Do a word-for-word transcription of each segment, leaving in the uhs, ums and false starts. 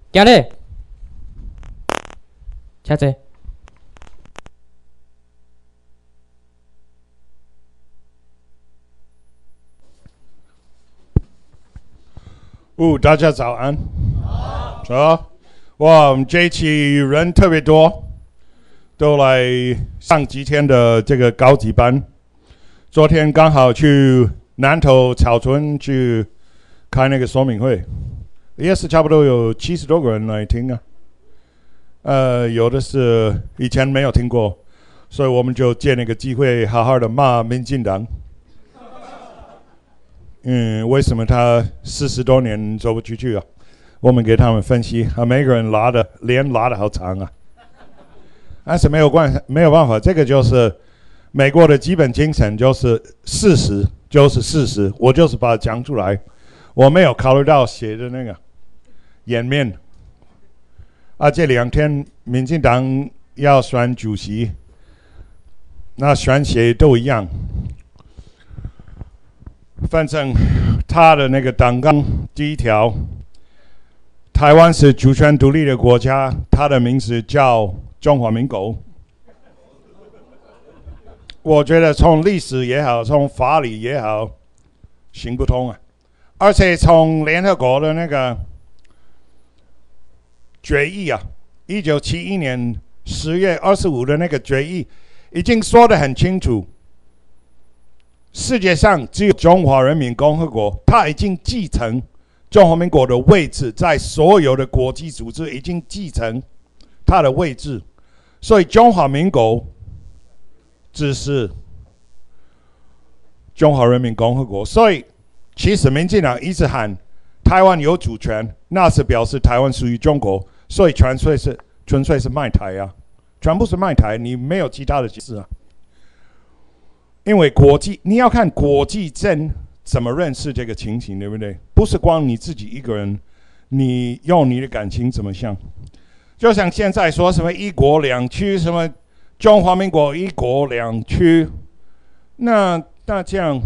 行咧，请坐。 哦，大家早安。早。哇，我们这一期人特别多，都来上几天的这个高级班。昨天刚好去南投草屯去开那个说明会，也是差不多有七十多个人来听啊。呃，有的是以前没有听过，所以我们就借那个机会好好的骂民进党。嗯，为什么他四十多年走不出去啊？我们给他们分析啊，每个人拉的脸拉的好长啊，但是没有关没有办法，这个就是美国的基本精神，就是事实就是事实，我就是把它讲出来，我没有考虑到写的那个颜面啊。这两天民进党要选主席，那选谁都一样。反正他的那个党纲第一条，台湾是主权独立的国家，他的名字叫中华民国。我觉得从历史也好，从法理也好，行不通啊！而且从联合国的那个决议啊，一九七一年十月二十五的那个决议，已经说得很清楚。世界上只有中华人民共和国，它已经继承中华民国的位置，在所有的国际组织已经继承它的位置，所以中华民国只是中华人民共和国。所以其实民进党一直喊台湾有主权，那是表示台湾属于中国，所以纯粹是纯粹是卖台啊，全部是卖台，你没有其他的解释啊。因为国际，你要看国际政怎么认识这个情形，对不对？不是光你自己一个人，你用你的感情怎么想？就像现在说什么一国两区，什么中华民国一国两区，那那这样，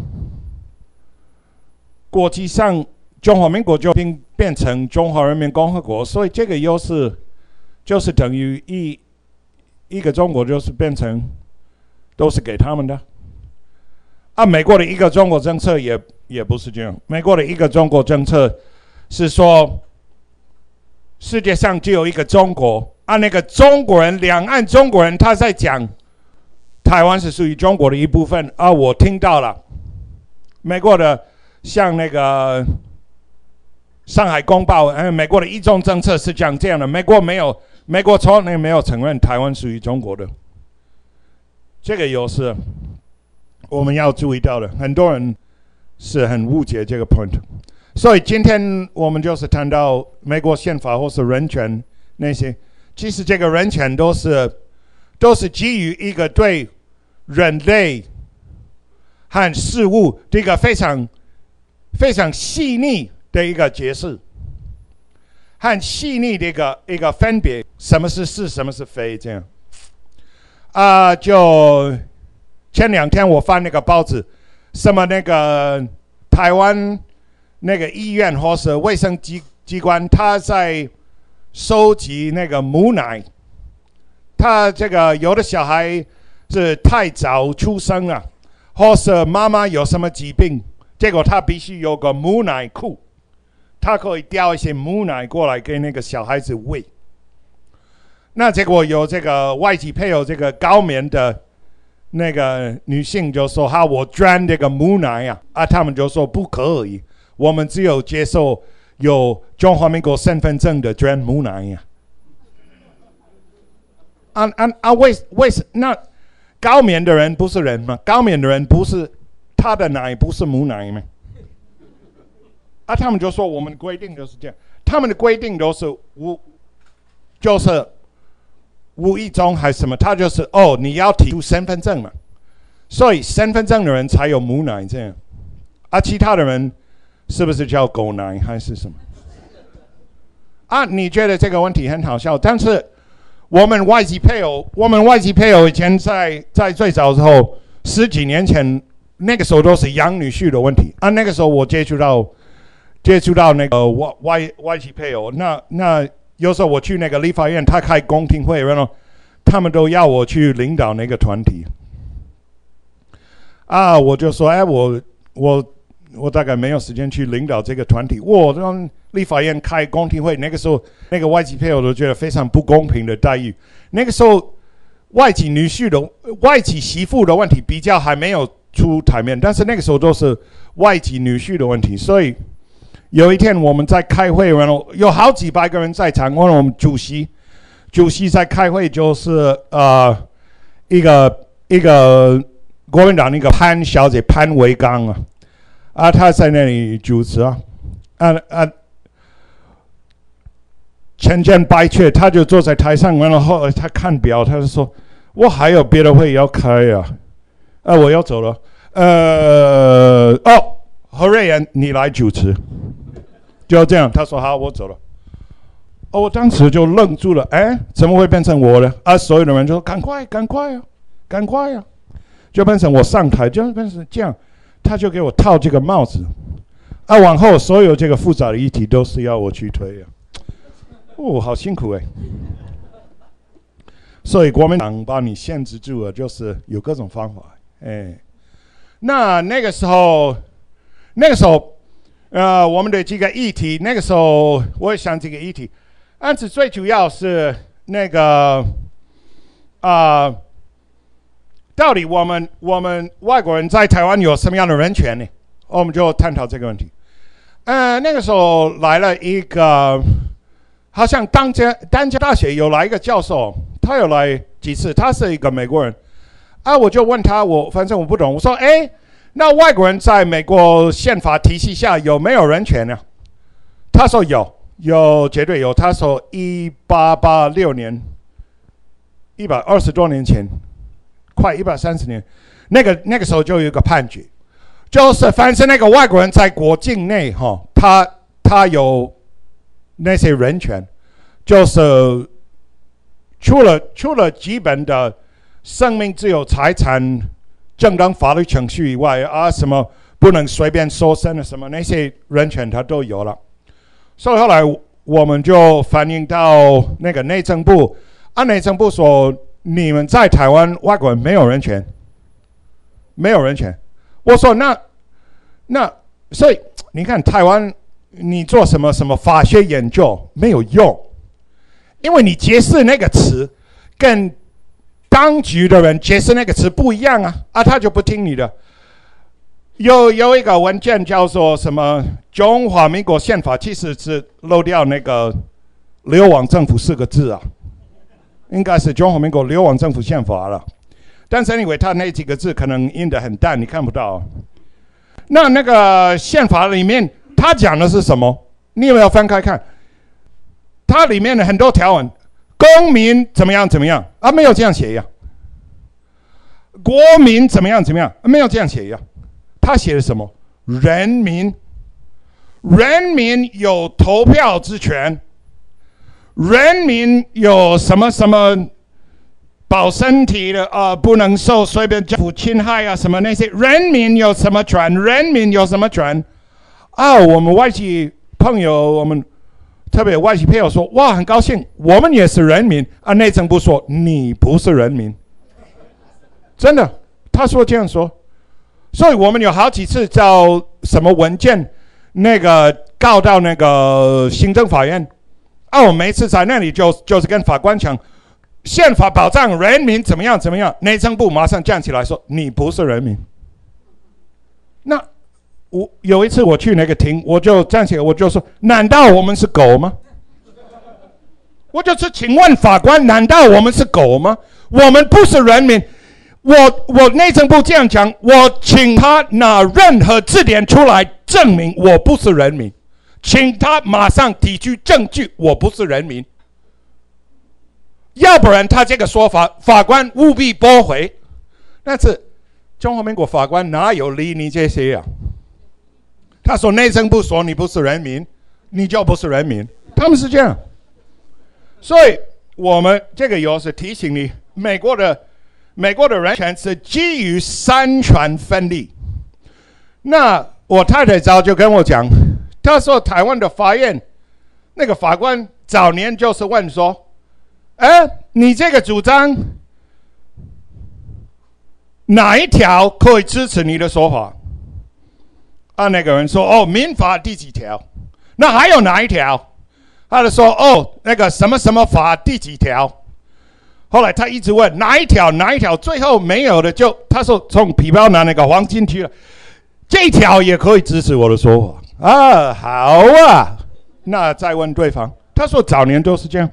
国际上中华民国就变变成中华人民共和国，所以这个又是就是等于一一个中国就是变成都是给他们的。啊，美国的一个中国政策也也不是这样。美国的一个中国政策是说，世界上只有一个中国啊，那个中国人，两岸中国人，他在讲台湾是属于中国的一部分啊。我听到了，美国的像那个上海公报，呃，美国的一中政策是讲这样的，美国没有，美国从来没有承认台湾属于中国的，这个又是我们要注意到的，很多人是很误解这个 point， 所以今天我们就是谈到美国宪法或是人权那些，其实这个人权都是都是基于一个对人类和事物的一个非常非常细腻的一个解释，和细腻的一个一个分别，什么是是，什么是非，这样啊、呃，就。前两天我翻那个报纸，什么那个台湾那个医院或是卫生机机关，他在收集那个母奶。他这个有的小孩是太早出生了，或是妈妈有什么疾病，结果他必须有个母奶库，他可以调一些母奶过来给那个小孩子喂。那结果有这个外籍配偶这个高棉的那个女性就说：“哈，我捐这个母奶啊！”啊，他们就说不可以，我们只有接受有中华民国身份证的捐母奶呀、啊。啊啊啊！为为什那高棉的人不是人吗？高棉的人不是他的奶不是母奶吗？啊，他们就说我们规定就是这样，他们的规定都是无，就是。无意中还是什么，他就是哦，你要提出身份证嘛，所以身份证的人才有母奶这样，啊，其他的人是不是叫狗奶还是什么？啊，你觉得这个问题很好笑，但是我们外籍配偶，我们外籍配偶以前在在最早的时候，十几年前那个时候都是养女婿的问题啊，那个时候我接触到接触到那个外外外籍配偶，那那。 有时候我去那个立法院，他开公听会，然后他们都要我去领导那个团体。啊，我就说，哎，我我我大概没有时间去领导这个团体。我让立法院开公听会，那个时候那个外籍配偶都觉得非常不公平的待遇。那个时候外籍女婿的外籍媳妇的问题比较还没有出台面，但是那个时候都是外籍女婿的问题。所以有一天我们在开会，然后有好几百个人在场，然后我们主席主席在开会，就是呃一个一个国民党那个潘小姐潘维刚啊，啊她在那里主持啊，啊啊千真百确，她就坐在台上，然后她看表，她就说我还有别的会要开啊，啊我要走了，呃哦何瑞妍你来主持，就这样，她说好我走了。哦，我当时就愣住了，哎，怎么会变成我的？啊，所有的人就说赶快，赶快啊，赶快啊，就变成我上台，就变成这样，他就给我套这个帽子，啊，往后所有这个复杂的议题都是要我去推啊，哦，好辛苦哎。所以国民党把你限制住了，就是有各种方法，哎，那那个时候，那个时候，呃，我们的这个议题，那个时候我也想这个议题。案子最主要是那个啊、呃，到底我们我们外国人在台湾有什么样的人权呢？我们就探讨这个问题。呃，那个时候来了一个，好像当家丹江大学有来一个教授，他有来几次，他是一个美国人。啊，我就问他，我反正我不懂，我说，哎，那外国人在美国宪法体系下有没有人权呢？他说有。有，绝对有。他说，一八八六年，一百二十多年前，快一百三十年，那个那个时候就有一个判决，就是凡是那个外国人在国境内哈、哦，他他有那些人权，就是除了除了基本的生命、自由、财产、正当法律程序以外啊，什么不能随便搜身的什么那些人权，他都有了。所以后来我们就反映到那个内政部，啊，内政部说你们在台湾外国人没有人权，没有人权。我说那那所以你看台湾，你做什么什么法学研究没有用，因为你解释那个词跟当局的人解释那个词不一样啊，啊，他就不听你的。有有一个文件叫做什么中华民国宪法，其实是漏掉那个流亡政府四个字啊，应该是中华民国流亡政府宪法了。但是因为他那几个字可能印得很淡，你看不到。那那个宪法里面他讲的是什么？你有没有翻开看？它里面的很多条文，公民怎么样怎么样啊，没有这样写呀。国民怎么样怎么样，没有这样写呀。他写的什么？人民，人民有投票之权，人民有什么什么保身体的啊、呃，不能受随便政府侵害啊，什么那些人民有什么权？人民有什么权？啊，我们外籍朋友，我们特别外籍朋友说，哇，很高兴，我们也是人民啊。内政部说你不是人民，真的，他说这样说。所以我们有好几次找什么文件，那个告到那个行政法院，啊，我每次在那里就就是跟法官讲，宪法保障人民怎么样怎么样，内政部马上站起来说你不是人民。那我有一次我去那个庭，我就站起来我就说，难道我们是狗吗？我就说，请问法官，难道我们是狗吗？我们不是人民。我我内政部这样讲，我请他拿任何字典出来证明我不是人民，请他马上提出证据，我不是人民，要不然他这个说法法官务必驳回。但是中华民国法官哪有理你这些啊？他说内政部说你不是人民，你就不是人民，他们是这样。所以我们这个有是提醒你，美国的。美国的人权是基于三权分立。那我太太早就跟我讲，她说台湾的法院那个法官早年就是问说，哎，你这个主张哪一条可以支持你的说法？啊，那个人说，哦，民法第几条？那还有哪一条？他就说，哦，那个什么什么法第几条？后来他一直问哪一条哪一条，最后没有的就他说从皮包拿那个黄金去了，这条也可以支持我的说法啊，好啊，那再问对方，他说早年都是这样，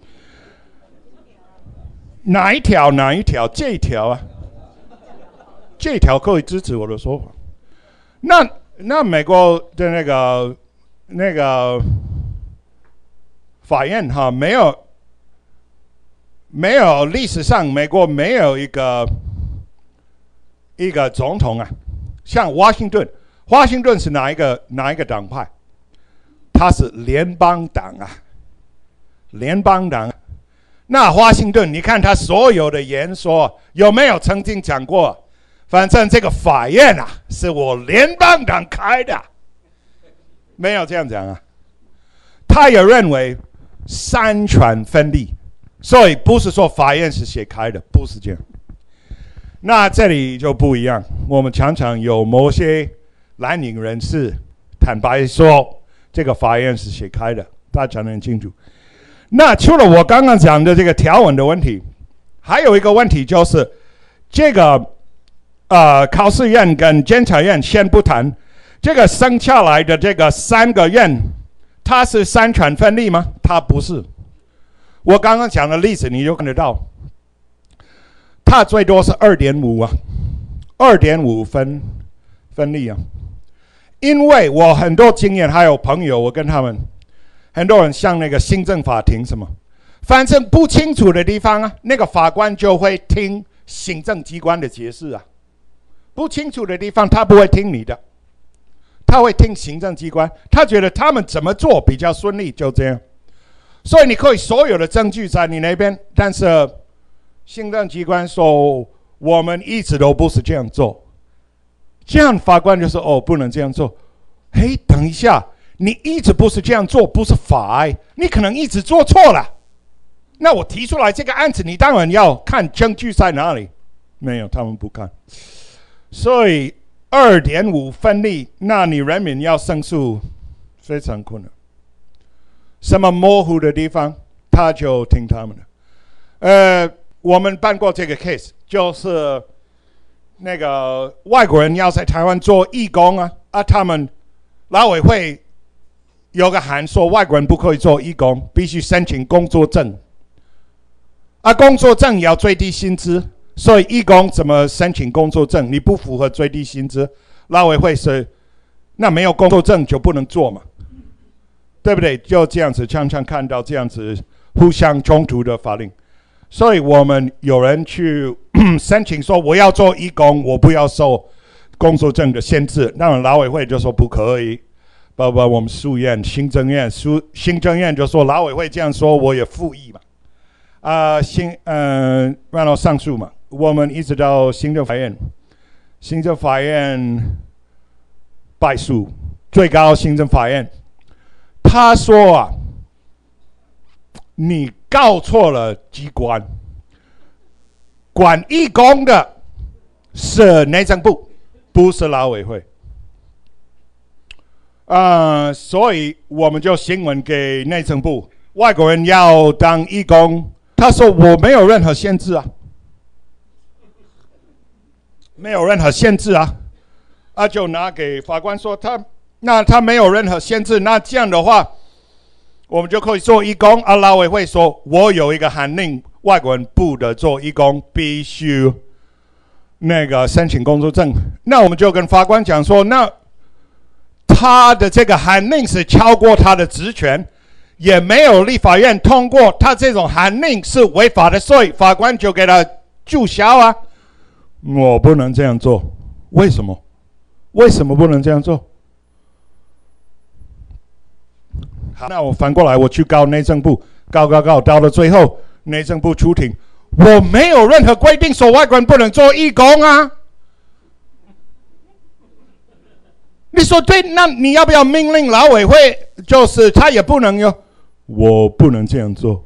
哪一条哪一条这一条啊，这一条可以支持我的说法，那那美国的那个那个法院哈没有。没有历史上，美国没有一个一个总统啊，像华盛顿，华盛顿是哪一个哪一个党派？他是联邦党啊，联邦党。那华盛顿，你看他所有的演说有没有曾经讲过？反正这个法院啊，是我联邦党开的，没有这样讲啊。他也认为三权分立。所以不是说法院是谁开的，不是这样。那这里就不一样，我们常常有某些蓝营人士坦白说，这个法院是谁开的，大家很清楚。那除了我刚刚讲的这个条文的问题，还有一个问题就是，这个呃考试院跟监察院先不谈，这个生下来的这个三个院，它是三权分立吗？它不是。我刚刚讲的例子，你就看得到，它最多是二点五啊，二点五分分立啊。因为我很多经验，还有朋友，我跟他们很多人像那个行政法庭什么，反正不清楚的地方啊，那个法官就会听行政机关的解释啊。不清楚的地方，他不会听你的，他会听行政机关，他觉得他们怎么做比较顺利，就这样。所以你可以所有的证据在你那边，但是行政机关说我们一直都不是这样做，这样法官就说哦不能这样做。嘿，等一下，你一直不是这样做，不是法，你可能一直做错了。那我提出来这个案子，你当然要看证据在哪里。没有，他们不看。所以二点五分立，那你人民要申诉非常困难。什么模糊的地方，他就听他们的。呃，我们办过这个 case， 就是那个外国人要在台湾做义工啊，啊，他们劳委会有个函说外国人不可以做义工，必须申请工作证。啊，工作证要最低薪资，所以义工怎么申请工作证？你不符合最低薪资，劳委会是那没有工作证就不能做嘛。对不对？就这样子，常常看到这样子互相冲突的法令，所以我们有人去申请说我要做义工，我不要受工作证的限制，那么劳委会就说不可以，包括我们诉院、行政院、诉行政院就说劳委会这样说，我也复议嘛，啊、呃，行，嗯、呃，然后上诉嘛，我们一直到行政法院，行政法院败诉，最高行政法院。他说啊，你告错了机关，管义工的是内政部，不是劳委会。呃，所以我们就新闻给内政部，外国人要当义工，他说我没有任何限制啊，没有任何限制啊，啊就拿给法官说他。那他没有任何限制，那这样的话，我们就可以做义工。啊，劳委会说，我有一个函令，外国人不得做义工，必须那个申请工作证。那我们就跟法官讲说，那他的这个函令是超过他的职权，也没有立法院通过，他这种函令是违法的，所以法官就给他注销啊。我不能这样做，为什么？为什么不能这样做？好，那我反过来，我去告内政部，告告告，到了最后，内政部出庭，我没有任何规定说外国人不能做义工啊。你说对，那你要不要命令劳委会？就是他也不能哟， 我不能这样做。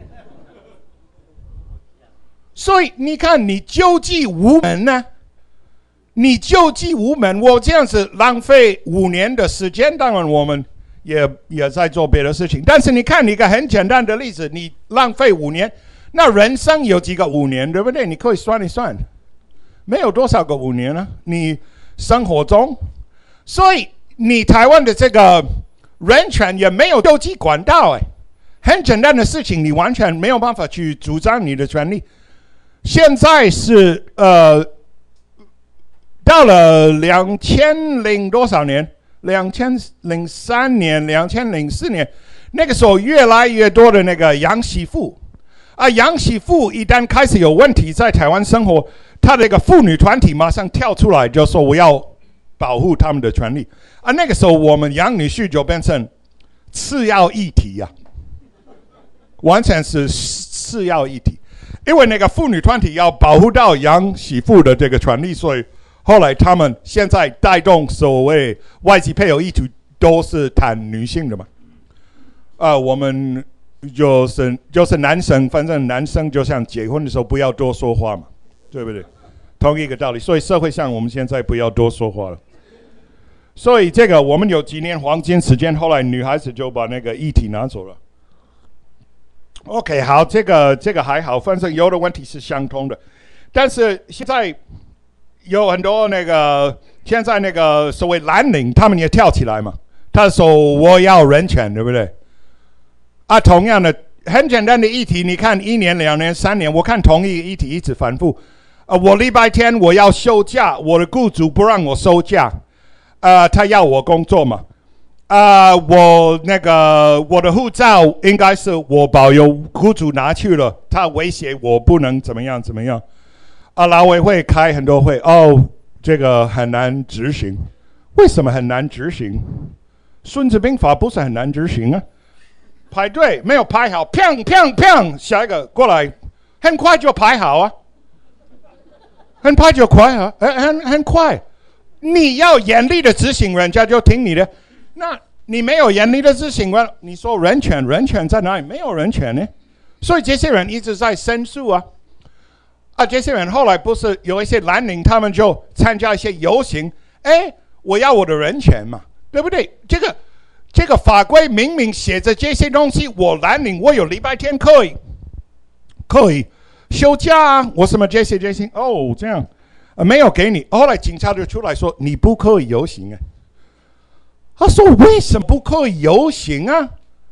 所以你看，你救济无门呢？你救济无门，我这样子浪费五年的时间，当然我们也也在做别的事情。但是你看一个很简单的例子，你浪费五年，那人生有几个五年，对不对？你可以算一算，没有多少个五年呢？你生活中，所以你台湾的这个人权也没有救济管道，哎，很简单的事情，你完全没有办法去主张你的权利。现在是呃，到了两千零多少年？两千零三年、两千零四年，那个时候越来越多的那个养媳妇啊，养媳妇一旦开始有问题，在台湾生活，他那个妇女团体马上跳出来，就说我要保护他们的权利啊。那个时候，我们养女婿就变成次要议题呀、啊，完全是次要议题。因为那个妇女团体要保护到养媳妇的这个权利，所以后来他们现在带动所谓外籍配偶议题，都是谈女性的嘛。啊、呃，我们就是就是男生，反正男生就像结婚的时候不要多说话嘛，对不对？同一个道理。所以社会上我们现在不要多说话了。所以这个我们有几年黄金时间，后来女孩子就把那个议题拿走了。OK， 好，这个这个还好，反正有的问题是相通的，但是现在有很多那个现在那个所谓蓝领，他们也跳起来嘛，他说我要人权，对不对？啊，同样的很简单的议题，你看一年、两年、三年，我看同一个议题一直反复。啊，我礼拜天我要休假，我的雇主不让我休假，啊，他要我工作嘛。啊、呃，我那个我的护照应该是我保有，雇主拿去了，他威胁我不能怎么样怎么样。啊，劳委会开很多会，哦，这个很难执行。为什么很难执行？孙子兵法不是很难执行啊？排队没有排好，砰砰砰，下一个过来，很快就排好啊，很快就快啊，很很很快。你要严厉的执行，人家就听你的。那你没有严厉的执行，你说人权，人权在哪里？没有人权呢，所以这些人一直在申诉啊。啊，这些人后来不是有一些蓝领，他们就参加一些游行，哎，我要我的人权嘛，对不对？这个这个法规明明写着这些东西，我蓝领我有礼拜天可以可以休假啊，我什么这些这些哦这样、啊、没有给你，后来警察就出来说你不可以游行啊。他说为什么不可以游行啊？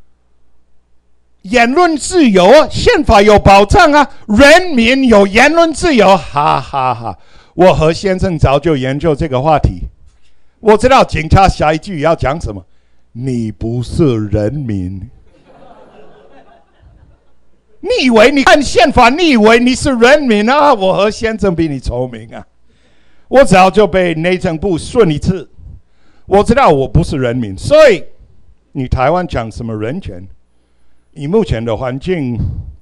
言论自由啊，宪法有保障啊，人民有言论自由，哈哈哈！我和先生早就研究这个话题，我知道警察下一句要讲什么，你不是人民。你以为你看宪法，你以为你是人民啊？我和先生比你聪明啊，我早就被内政部顺一次。我知道我不是人民，所以你台湾讲什么人权？以目前的环境，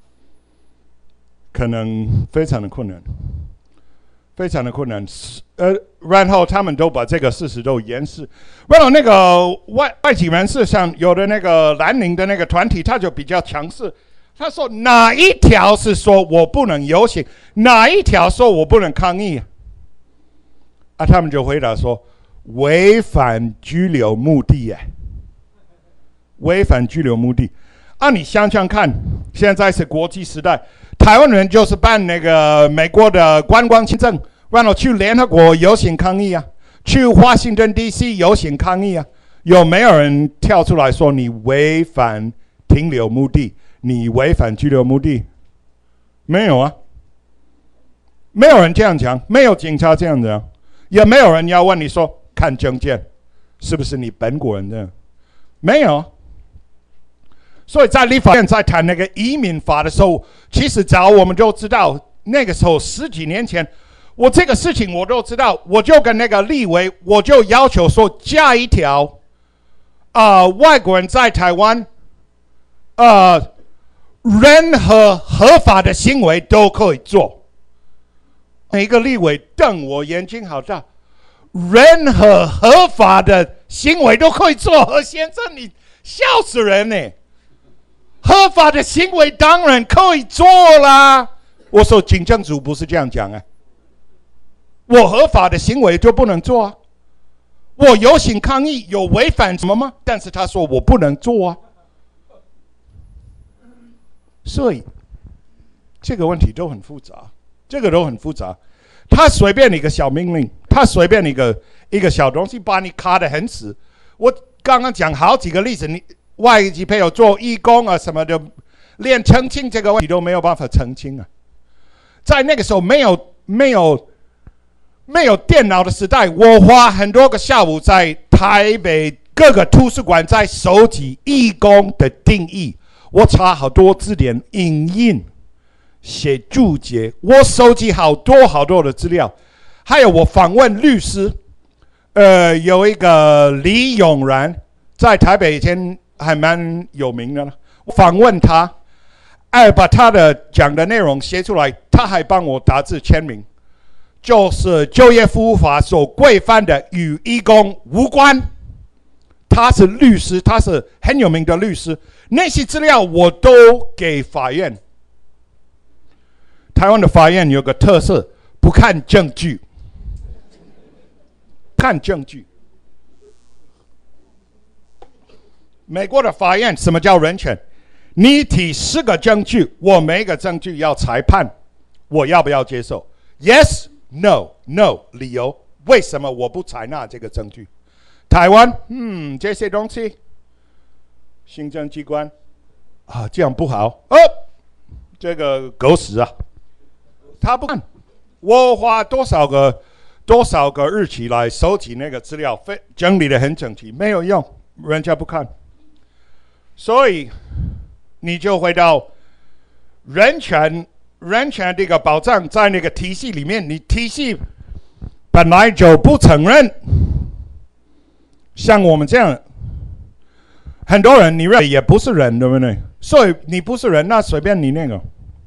可能非常的困难，非常的困难。呃，然后他们都把这个事实都掩饰。然后那个外外籍人士上有的那个蓝领的那个团体，他就比较强势。他说哪一条是说我不能游行，哪一条说我不能抗议？啊，他们就回答说。违反居留目的耶，违反居留目的啊！你想想看，现在是国际时代，台湾人就是办那个美国的观光签证，然后去联合国游行抗议啊，去华盛顿 D C 游行抗议啊，有没有人跳出来说你违反停留目的，你违反居留目的？没有啊，没有人这样讲，没有警察这样讲，也没有人要问你说。看证件，是不是你本国人的？没有。所以在立法院在谈那个移民法的时候，其实早我们就知道，那个时候十几年前，我这个事情我都知道，我就跟那个立委，我就要求说加一条，啊、呃，外国人在台湾，呃，任何合法的行为都可以做。每个立委瞪我眼睛好大。任何合法的行为都可以做，何先生，你笑死人呢！ 合法的行为当然可以做啦。我说警政署不是这样讲啊，我合法的行为就不能做啊。我游行抗议有违反什么吗？但是他说我不能做啊。所以这个问题都很复杂，这个都很复杂。他随便一个小命令，他随便一个一个小东西把你卡得很死。我刚刚讲好几个例子，你外籍配偶做义工啊什么的，连澄清这个问题都没有办法澄清啊。在那个时候没有没有没有电脑的时代，我花很多个下午在台北各个图书馆在收集义工的定义，我查好多字典影印。写注解，我收集好多好多的资料，还有我访问律师，呃，有一个李永然，在台北以前还蛮有名的了。我访问他，哎，把他的讲的内容写出来，他还帮我打字签名，就是就业服务法所规范的与义工无关。他是律师，他是很有名的律师，那些资料我都给法院。台湾的法院有个特色，不看证据，看证据。美国的法院什么叫人权？你提十个证据，我每个证据要裁判，我要不要接受 ？Yes, no, no。理由为什么我不采纳这个证据？台湾，嗯，这些东西，行政机关啊，这样不好哦，这个狗屎啊！他不看，我花多少个多少个日期来收集那个资料，非整理得很整齐，没有用，人家不看。所以你就回到人权人权这个保障在那个体系里面，你体系本来就不承认，像我们这样很多人你认为也不是人，对不对？所以你不是人，那随便你那个。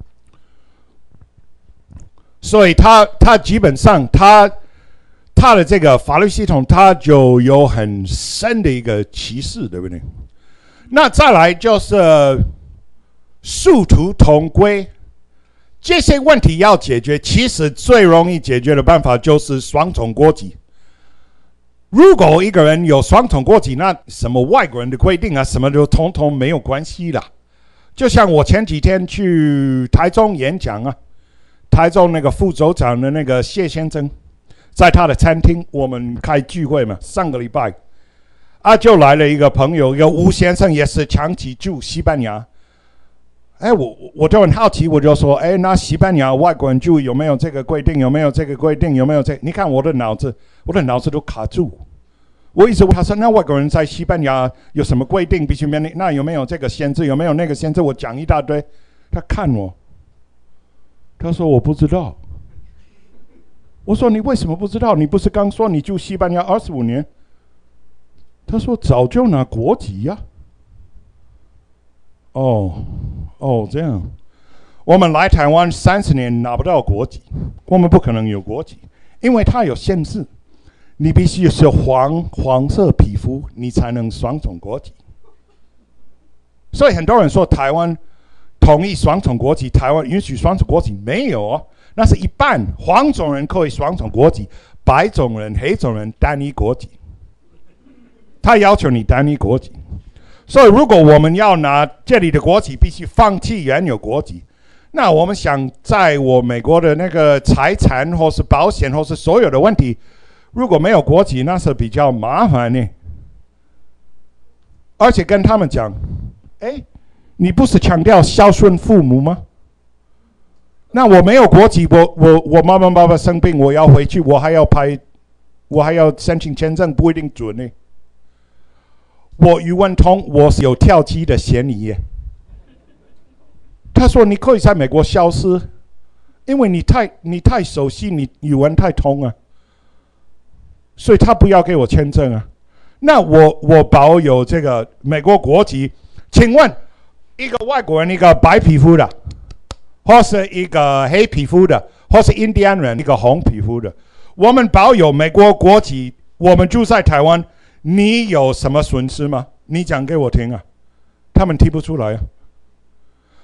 所以他他基本上他他的这个法律系统，他就有很深的一个歧视，对不对？那再来就是殊途同归，这些问题要解决，其实最容易解决的办法就是双重国籍。如果一个人有双重国籍，那什么外国人的规定啊，什么都统统没有关系啦。就像我前几天去台中演讲啊。台中那个副州长的那个谢先生，在他的餐厅，我们开聚会嘛。上个礼拜，啊，就来了一个朋友，一个吴先生，也是长期住西班牙。哎，我我就很好奇，我就说，哎，那西班牙外国人住有没有这个规定？有没有这个规定？有没有这个？你看我的脑子，我的脑子都卡住。我一直问他说，那外国人在西班牙有什么规定？必须面临？那有没有这个限制？有没有那个限制？我讲一大堆，他看我。他说我不知道。我说你为什么不知道？你不是刚说你住西班牙二十五年？他说早就拿国籍呀、啊。哦，哦，这样。我们来台湾三十年拿不到国籍，我们不可能有国籍，因为它有限制，你必须是黄黄色皮肤，你才能双重国籍。所以很多人说台湾同意双重国籍，台湾允许双重国籍，没有哦，那是一半，黄种人可以双重国籍，白种人、黑种人单一国籍。他要求你单一国籍，所以如果我们要拿这里的国籍，必须放弃原有国籍。那我们想在我美国的那个财产或是保险或是所有的问题，如果没有国籍，那是比较麻烦的。而且跟他们讲，哎。你不是强调孝顺父母吗？那我没有国籍，我我我妈妈爸爸生病，我要回去，我还要拍，我还要申请签证，不一定准呢。我语文通，我是有跳机的嫌疑耶。他说你可以在美国消失，因为你太你太熟悉，你语文太通啊，所以他不要给我签证啊。那我我保有这个美国国籍，请问？一个外国人，一个白皮肤的，或是一个黑皮肤的，或是印第安人，一个红皮肤的，我们保有美国国籍，我们住在台湾，你有什么损失吗？你讲给我听啊！他们提不出来啊。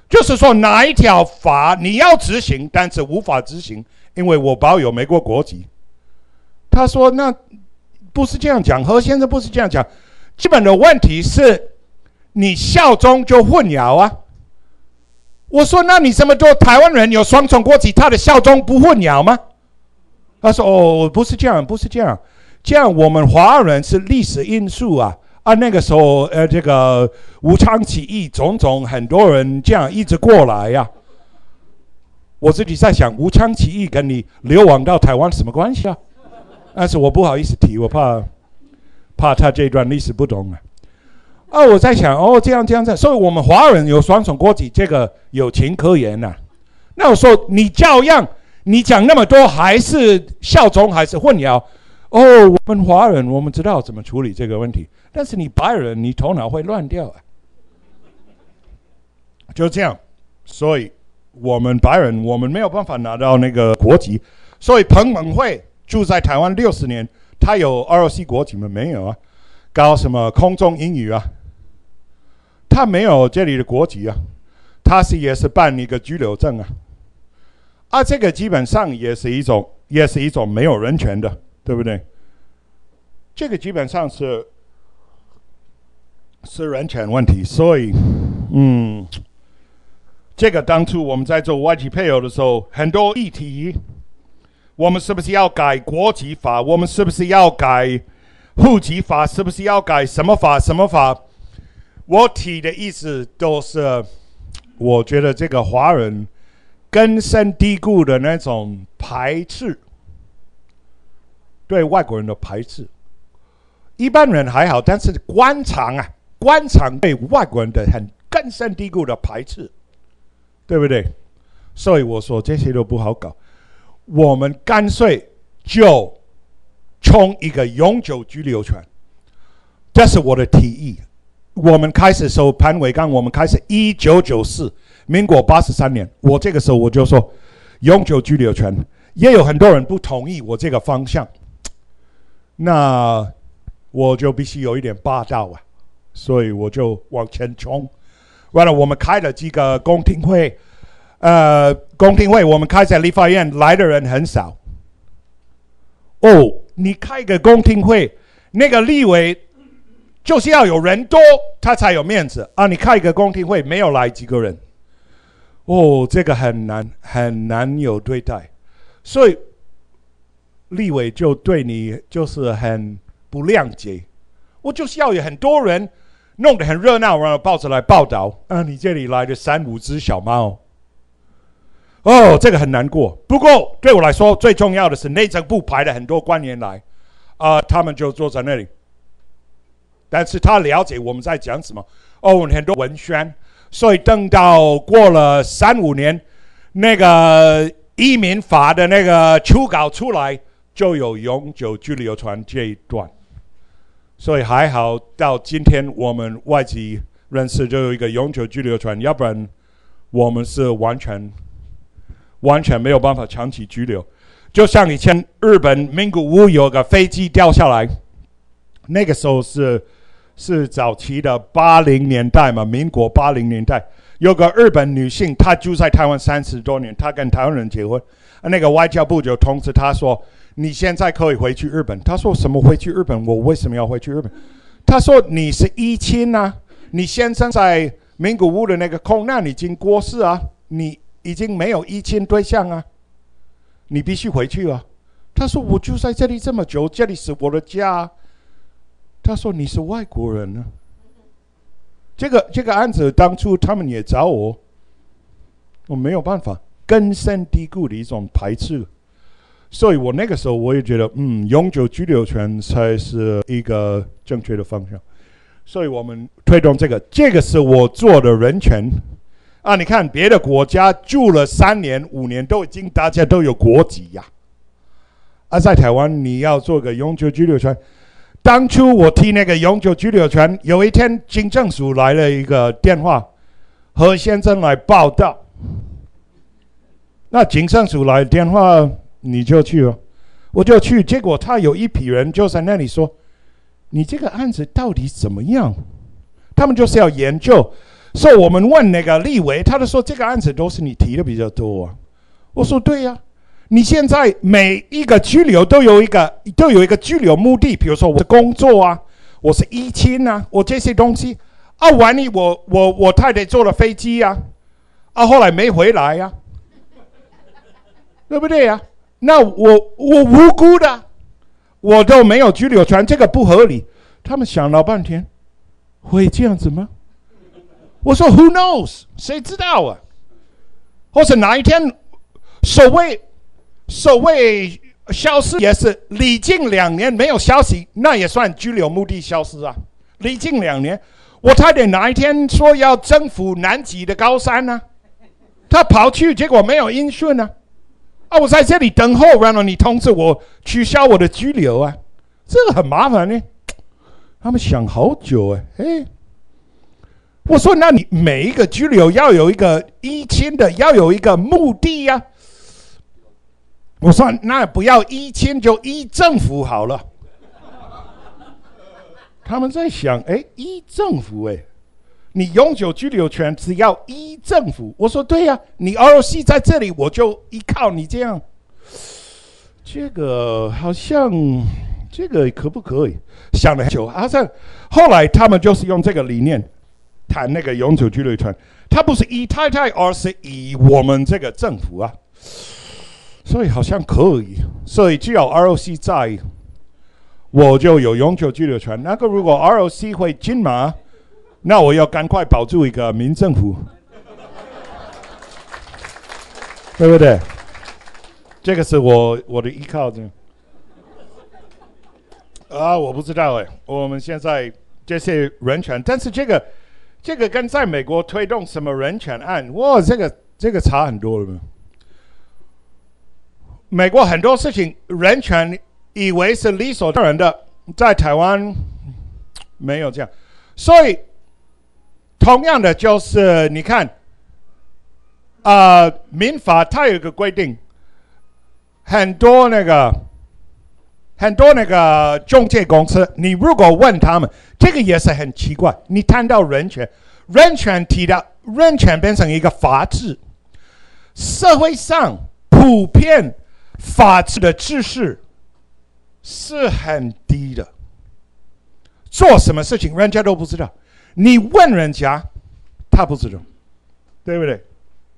就是说哪一条法你要执行，但是无法执行，因为我保有美国国籍。他说那不是这样讲，何先生不是这样讲，基本的问题是你效忠就混淆啊。我说那你这么多台湾人有双重国籍，他的效忠不混淆吗？他说哦，不是这样，不是这样，这样我们华人是历史因素啊。啊，那个时候，呃，这个武昌起义，种种很多人这样一直过来呀、啊。我自己在想，武昌起义跟你流亡到台湾什么关系啊？但是我不好意思提，我怕怕他这段历史不懂啊。啊，我在想，哦，这样这样这样，所以我们华人有双重国籍，这个有情可原呐、啊。那我说，你照样，你讲那么多，还是效忠，还是混淆？哦，我们华人，我们知道怎么处理这个问题。但是你白人，你头脑会乱掉啊！就这样，所以我们白人，我们没有办法拿到那个国籍。所以彭蒙惠住在台湾六十年，他有 R O C 国籍吗？没有啊，搞什么空中英语啊？他没有这里的国籍啊，他是也是办一个居留证啊。啊，这个基本上也是一种，也是一种没有人权的，对不对？这个基本上是。是人权问题，所以，嗯，这个当初我们在做外籍配偶的时候，很多议题，我们是不是要改国籍法？我们是不是要改户籍法？是不是要改什么法？什么法？我提的意思都是，我觉得这个华人根深蒂固的那种排斥，对外国人的排斥，一般人还好，但是官场啊。官场对外国人的很根深蒂固的排斥，对不对？所以我说这些都不好搞，我们干脆就冲一个永久居留权，这是我的提议。我们开始时候，潘伟刚，我们开始一九九四，民国八十三年，我这个时候我就说永久居留权，也有很多人不同意我这个方向，那我就必须有一点霸道啊。所以我就往前冲，完了我们开了几个公听会，呃，公听会我们开在立法院，来的人很少。哦，你开个公听会，那个立委就是要有人多，他才有面子啊！你开一个公听会，没有来几个人，哦，这个很难很难有对待，所以立委就对你就是很不谅解。我就是要有很多人弄得很热闹，然后报纸来报道啊，你这里来的三五只小猫，哦，这个很难过。不过对我来说，最重要的是内政部派了很多官员来，啊、呃，他们就坐在那里，但是他了解我们在讲什么，哦，很多文宣，所以等到过了三五年，那个移民法的那个初稿出来，就有永久居留权这一段。所以还好，到今天我们外籍人士就有一个永久居留权，要不然我们是完全完全没有办法长期居留。就像以前日本名古屋有个飞机掉下来，那个时候是是早期的八零年代嘛，民国八零年代，有个日本女性，她住在台湾三十多年，她跟台湾人结婚，那个外交部就通知她说。你现在可以回去日本。他说什么回去日本？我为什么要回去日本？他说你是依亲啊，你先生在名古屋的那个空难已经过世啊，你已经没有依亲对象啊，你必须回去啊。他说我住在这里这么久，这里是我的家。他说你是外国人啊。这个这个案子当初他们也找我，我没有办法，根深蒂固的一种排斥。所以我那个时候我也觉得，嗯，永久居留权才是一个正确的方向。所以我们推动这个，这个是我做的人权啊。你看别的国家住了三年、五年，都已经大家都有国籍呀、啊。啊，在台湾你要做个永久居留权，当初我提那个永久居留权，有一天警政署来了一个电话，何先生来报道。那警政署来电话。你就去哦，我就去。结果他有一批人就在那里说：“你这个案子到底怎么样？”他们就是要研究所以我们问那个立委，他就说这个案子都是你提的比较多啊。我说对呀、啊，你现在每一个拘留都有一个都有一个拘留目的，比如说我的工作啊，我是依亲啊，我这些东西啊，万一我我我太太坐了飞机呀、啊，啊后来没回来呀、啊，对不对呀、啊？那我我无辜的，我都没有拘留权，这个不合理。他们想了半天，会这样子吗？我说 Who knows？ 谁知道啊？或者哪一天所谓所谓消失也是历经两年没有消息，那也算拘留目的消失啊。历经两年，我太太哪一天说要征服南极的高山呢、啊？他跑去，结果没有音讯呢、啊。啊，我在这里等候，然后你通知我取消我的拘留啊，这个很麻烦呢。他们想好久哎，哎。我说：“那你每一个拘留要有一个依亲的，要有一个目的呀、啊。”我说：“那不要依亲，就依政府好了。”他们在想：“哎，依政府哎，你永久居留权只要依政府。”我说：“对呀、啊，你 R O C 在这里，我就依靠你这样。”这个好像，这个可不可以？想了很久，好像后来他们就是用这个理念。谈那个永久居留权，他不是以太太，而是以我们这个政府啊，所以好像可以，所以只要 R O C 在，我就有永久居留权。那个如果 R O C 会进嘛，那我要赶快保住一个民政府，对不对？这个是我我的依靠的。啊，我不知道哎，我们现在这些人权，但是这个。这个跟在美国推动什么人权案，哇，这个这个差很多了。美国很多事情人权以为是理所当然的，在台湾没有这样。所以同样的就是你看，呃，民法它有一个规定，很多那个。很多那个中介公司，你如果问他们，这个也是很奇怪。你谈到人权，人权提到人权变成一个法治，社会上普遍法治的知识是很低的，做什么事情人家都不知道，你问人家，他不知道，对不对？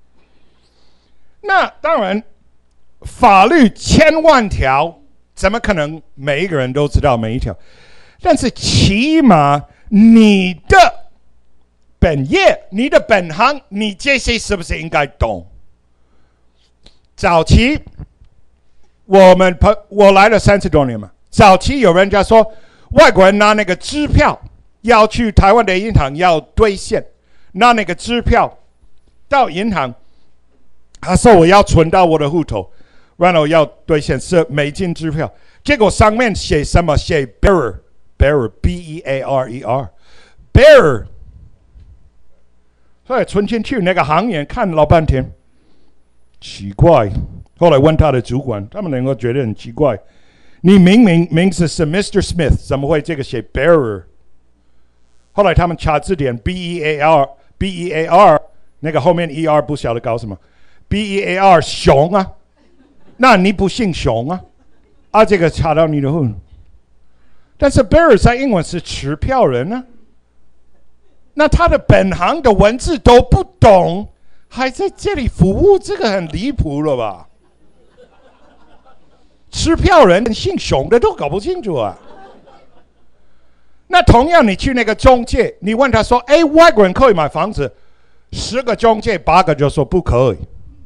那当然，法律千万条。怎么可能每一个人都知道每一条？但是起码你的本业、你的本行，你这些是不是应该懂？早期我们我来了三十多年嘛，早期有人家说外国人拿那个支票要去台湾的银行要兑现，拿那个支票到银行，他说我要存到我的户头。然后要兑现是美金支票，结果上面写什么？写 bearer bearer B E A R E R bearer， 所以存进去那个行员看老半天，奇怪。后来问他的主管，他们两个觉得很奇怪，你明明名字是 Mister Smith， 怎么会这个写 bearer？ 后来他们查字典 B E A R B E A R 那个后面 E R 不晓得搞什么 B E A R 熊啊。那你不姓熊啊？啊，这个查到你的户。但是 bearer 在英文是持票人啊。那他的本行的文字都不懂，还在这里服务，这个很离谱了吧？持票人姓熊的都搞不清楚啊。那同样，你去那个中介，你问他说：“哎，外国人可以买房子？”十个中介八个就说不可以。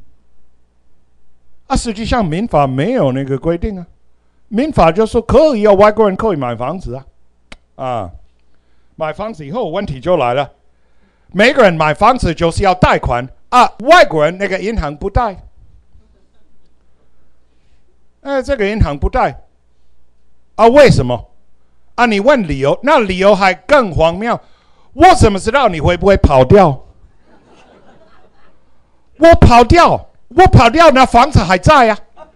啊，实际上民法没有那个规定啊，民法就说可以啊，外国人可以买房子啊，啊，买房子以后问题就来了，每个人买房子就是要贷款啊，外国人那个银行不贷，哎，这个银行不贷，啊，为什么？啊，你问理由，那理由还更荒谬，我怎么知道你会不会跑掉？我跑掉。我跑掉，那房子还在呀、啊。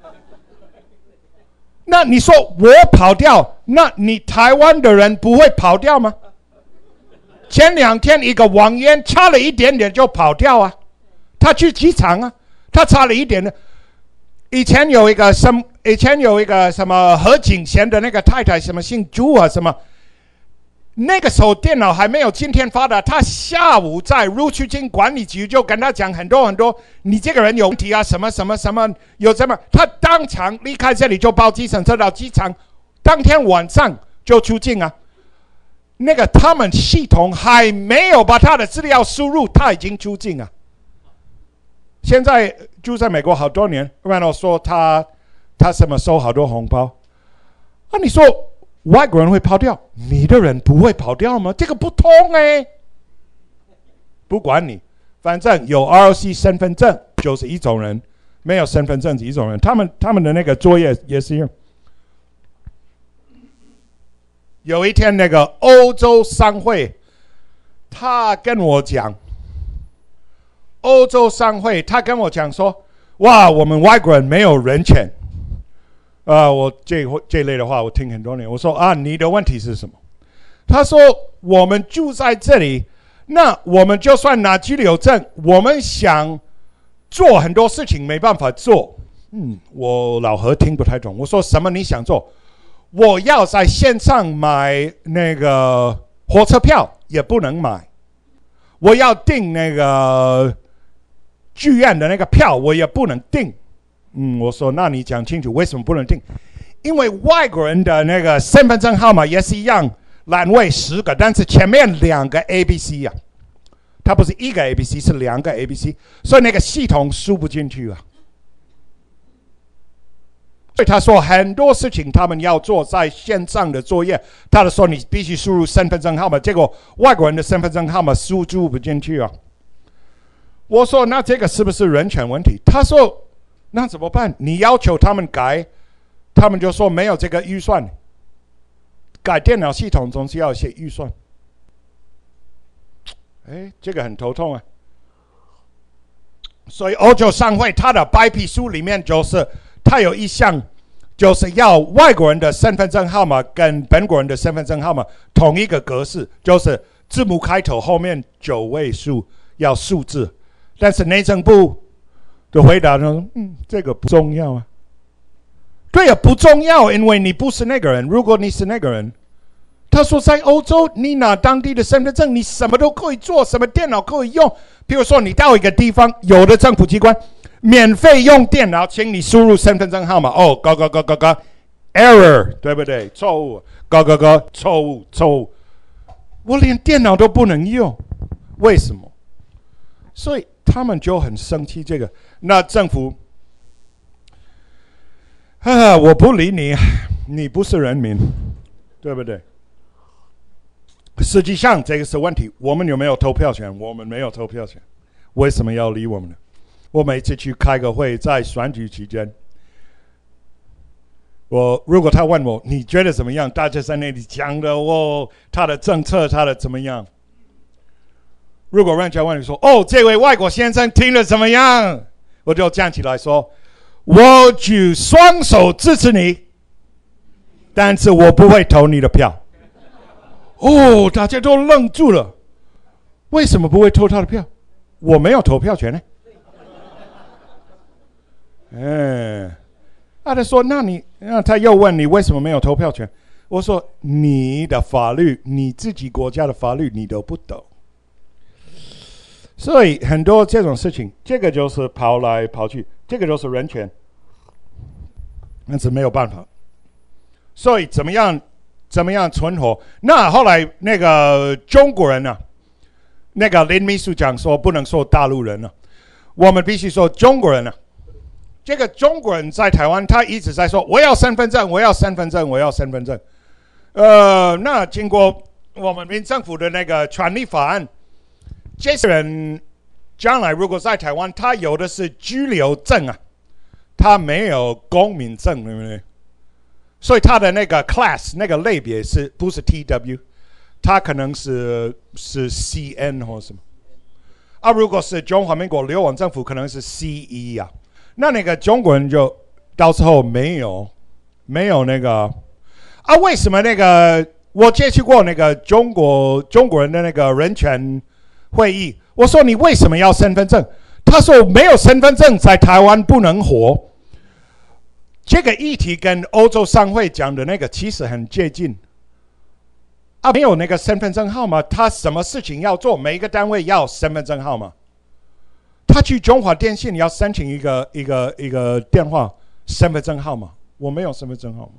那你说我跑掉，那你台湾的人不会跑掉吗？ 前两天一个网员差了一点点就跑掉啊，他去机场啊，他差了一点的。以前有一个什，以前有一个什么何景贤的那个太太，什么姓朱啊什么，那个时候电脑还没有今天发达，他下午在入出境管理局就跟他讲很多很多，你这个人有问题啊，什么什么什么有什么，他当场离开这里就包计程车到机场，当天晚上就出境啊。那个他们系统还没有把他的资料输入，他已经出境啊。现在住在美国好多年，然后说他他什么收好多红包啊？你说外国人会跑掉，你的人不会跑掉吗？这个不通哎。不管你，反正有 R O C 身份证就是一种人，没有身份证是一种人。他们他们的那个作业也是一样。有一天，那个欧洲商会，他跟我讲，欧洲商会他跟我讲说，哇，我们外国人没有人权。啊、呃，我这这类的话我听很多年。我说啊，你的问题是什么？他说我们住在这里，那我们就算拿居留证，我们想做很多事情没办法做。嗯，我老何听不太懂。我说什么你想做？我要在线上买那个火车票也不能买，我要订那个剧院的那个票我也不能订。嗯，我说那你讲清楚为什么不能订？因为外国人的那个身份证号码也是一样，栏位十个，但是前面两个 A B C 啊，它不是一个 A B C， 是两个 A B C， 所以那个系统输不进去啊。所以他说很多事情他们要做在线上的作业，他说你必须输入身份证号码，结果外国人的身份证号码输入不进去啊。我说那这个是不是人权问题？他说那怎么办？你要求他们改，他们就说没有这个预算，改电脑系统总是要一些预算。哎，这个很头痛啊。所以欧洲商会他的白皮书里面就是他有一项，就是要外国人的身份证号码跟本国人的身份证号码同一个格式，就是字母开头后面九位数要数字。但是内政部的回答说，嗯，这个不重要啊。对啊，不重要，因为你不是那个人。如果你是那个人，他说在欧洲，你拿当地的身份证，你什么都可以做，什么电脑可以用。比如说你到一个地方，有的政府机关免费用电脑，请你输入身份证号码。哦，高高高高高 ，error， 对不对？错误，高高高，错误，错误。我连电脑都不能用，为什么？所以他们就很生气这个。那政府，啊，我不理你，你不是人民，对不对？实际上这个是问题。我们有没有投票权？我们没有投票权，为什么要理我们呢？我每次去开个会，在选举期间，我如果他问我你觉得怎么样，大家在那里讲的哦，他的政策，他的怎么样？如果人家问你说，哦，这位外国先生听了怎么样？我就站起来说，我举双手支持你，但是我不会投你的票。哦，大家都愣住了，为什么不会投他的票？我没有投票权呢。哎，啊，他说，那你，那他又问你为什么没有投票权？我说，你的法律，你自己国家的法律你都不懂。所以很多这种事情，这个就是跑来跑去，这个就是人权，但是没有办法。所以怎么样，怎么样存活？那后来那个中国人啊，那个林秘书长说不能说大陆人啊，我们必须说中国人啊。这个中国人在台湾，他一直在说我要身份证，我要身份证，我要身份证。呃，那经过我们民政府的那个权利法案。这些人将来如果在台湾，他有的是居留证啊，他没有公民证，对不对？所以他的那个 class 那个类别是不是 T W？ 他可能是是 C N 或什么。啊，如果是中华民国流亡政府，可能是 C E 啊。那那个中国人就到时候没有没有那个啊？为什么那个我接去过那个中国中国人的那个人权会议，我说你为什么要身份证？他说没有身份证在台湾不能活。这个议题跟欧洲商会讲的那个其实很接近。啊，没有那个身份证号码，他什么事情要做？每一个单位要身份证号码。他去中华电信要申请一个一个一个电话身份证号码，我没有身份证号码。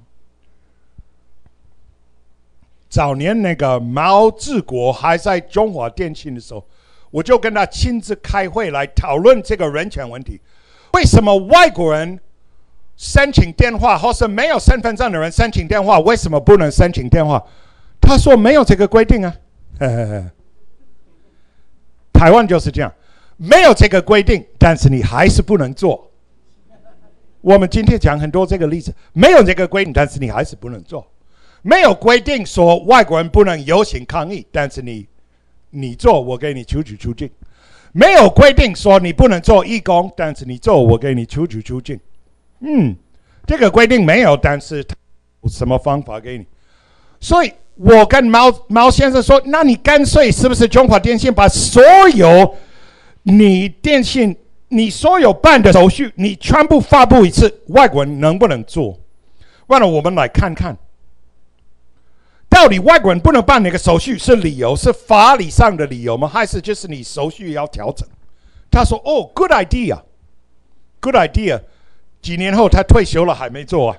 早年那个毛治国还在中华电信的时候，我就跟他亲自开会来讨论这个人权问题。为什么外国人申请电话，或是没有身份证的人申请电话，为什么不能申请电话？他说没有这个规定啊。呵呵呵，台湾就是这样，没有这个规定，但是你还是不能做。我们今天讲很多这个例子，没有这个规定，但是你还是不能做。没有规定说外国人不能游行抗议，但是你你做，我给你出局出境。没有规定说你不能做义工，但是你做，我给你出局出境。嗯，这个规定没有，但是什么方法给你？所以我跟毛毛先生说，那你干脆是不是中华电信把所有你电信你所有办的手续，你全部发布一次，外国人能不能做？完了，我们来看看。到底外国人不能办哪个手续是理由，是法理上的理由吗？还是就是你手续要调整？他说：“哦 ，good idea，good idea。”几年后他退休了还没做啊。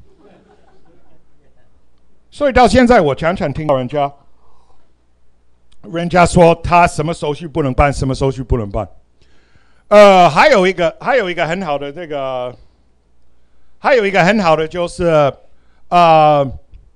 所以到现在我常常听到人家，人家说他什么手续不能办，什么手续不能办。呃，还有一个，还有一个很好的这个，还有一个很好的就是呃。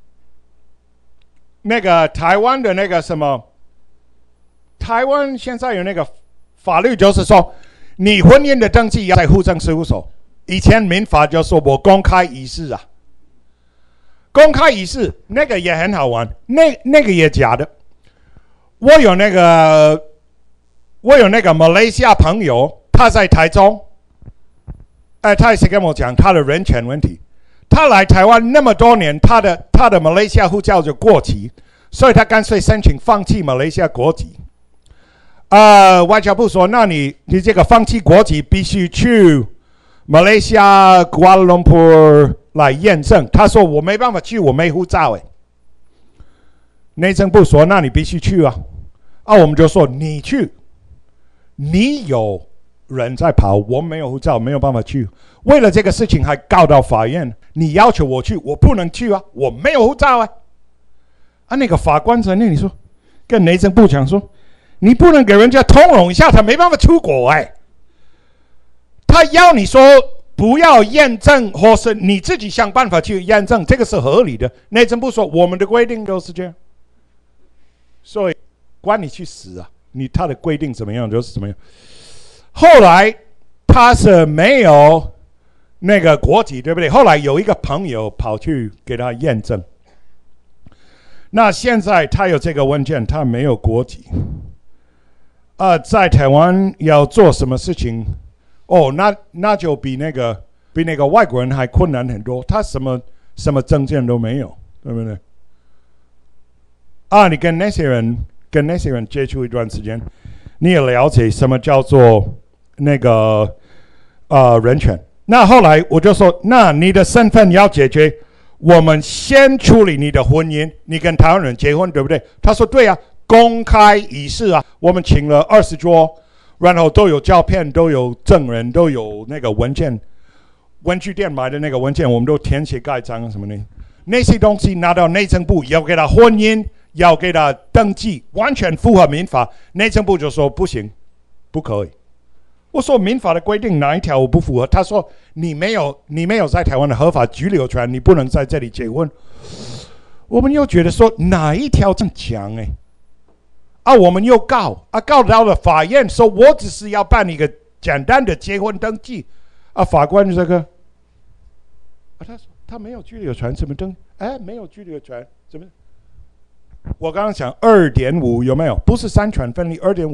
那个台湾的那个什么，台湾现在有那个法律，就是说，你婚姻的登记要在户政事务所。以前民法就说我公开仪式啊，公开仪式那个也很好玩，那那个也假的。我有那个，我有那个马来西亚朋友，他在台中，哎，他也是跟我讲他的人权问题。他来台湾那么多年，他的他的马来西亚护照就过期，所以他干脆申请放弃马来西亚国籍。呃，外交部说，那你你这个放弃国籍必须去马来西亚瓜拉隆坡来验证。他说我没办法去，我没护照哎。内政部说，那你必须去啊。啊，我们就说你去，你有人在跑，我没有护照，没有办法去。为了这个事情还告到法院。你要求我去，我不能去啊，我没有护照啊。啊，那个法官在那里说，跟内政部讲说，你不能给人家通融一下，他没办法出国哎。他要你说不要验证，或是你自己想办法去验证，这个是合理的。内政部说我们的规定都是这样，所以管你去死啊！你他的规定怎么样就是怎么样。后来他是没有那个国籍，对不对？后来有一个朋友跑去给他验证。那现在他有这个文件，他没有国籍。呃，在台湾要做什么事情？哦，那那就比那个比那个外国人还困难很多。他什么什么证件都没有，对不对？啊，你跟那些人跟那些人接触一段时间，你也了解什么叫做那个呃人权。那后来我就说，那你的身份要解决，我们先处理你的婚姻，你跟台湾人结婚，对不对？他说对啊，公开仪式啊，我们请了二十桌，然后都有照片，都有证人，都有那个文件，文具店买的那个文件，我们都填写盖章什么的，那些东西拿到内政部，要给他婚姻，要给他登记，完全符合民法，内政部就说不行，不可以。我说民法的规定哪一条我不符合？他说你没有你没有在台湾的合法居留权，你不能在这里结婚。我们又觉得说哪一条这么讲哎？啊，我们又告啊，告到了法院，说我只是要办一个简单的结婚登记。啊，法官这个，啊，他说他没有居留权，怎么登？哎，没有居留权，怎么？我刚刚讲二点五有没有？不是三权分立，二点五。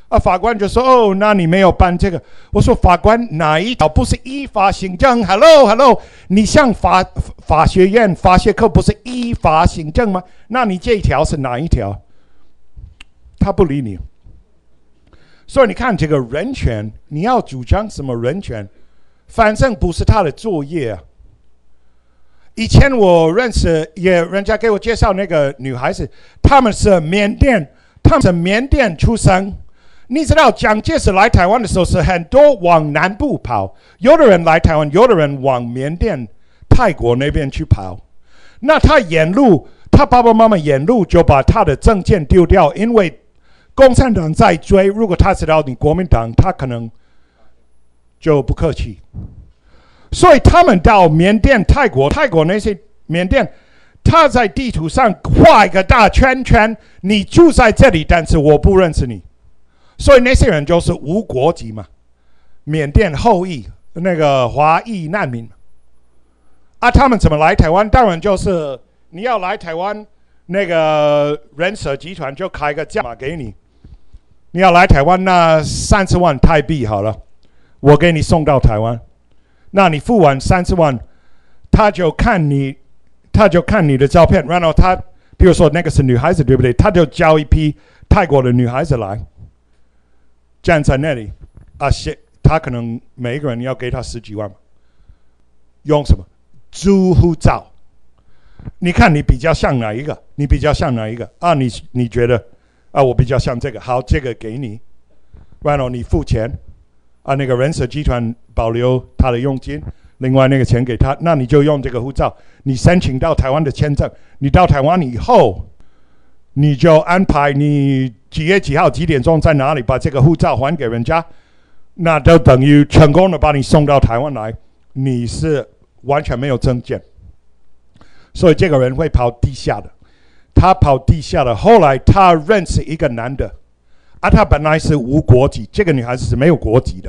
啊，法官就说：“哦，那你没有办这个。”我说：“法官，哪一条不是依法行政 ？”Hello Hello， 你上法法学院法学课不是依法行政吗？那你这一条是哪一条？他不理你。所以你看这个人权，你要主张什么人权？反正不是他的作业啊。以前我认识，也人家给我介绍那个女孩子，她们是缅甸，她们是缅甸出生。你知道蒋介石来台湾的时候是很多往南部跑，有的人来台湾，有的人往缅甸、泰国那边去跑。那他沿路，他爸爸妈妈沿路就把他的证件丢掉，因为共产党在追。如果他知道你国民党，他可能就不客气。所以他们到缅甸、泰国、泰国那些缅甸，他在地图上画一个大圈圈，你住在这里，但是我不认识你。所以那些人就是无国籍嘛，缅甸后裔那个华裔难民啊，他们怎么来台湾？当然就是你要来台湾，那个人蛇集团就开个价码给你，你要来台湾那三十万台币好了，我给你送到台湾，那你付完三十万，他就看你，他就看你的照片，然后他，比如说那个是女孩子对不对？他就叫一批泰国的女孩子来。站在那里，啊，他可能每一个人要给他十几万，用什么？租护照。你看你比较像哪一个？你比较像哪一个？啊，你你觉得啊，我比较像这个，好，这个给你，然后你付钱，啊，那个人蛇集团保留他的佣金，另外那个钱给他，那你就用这个护照，你申请到台湾的签证，你到台湾以后。你就安排你几月几号几点钟在哪里把这个护照还给人家，那就等于成功的把你送到台湾来，你是完全没有证件，所以这个人会跑地下的，他跑地下的，后来他认识一个男的，啊，他本来是无国籍，这个女孩子是没有国籍的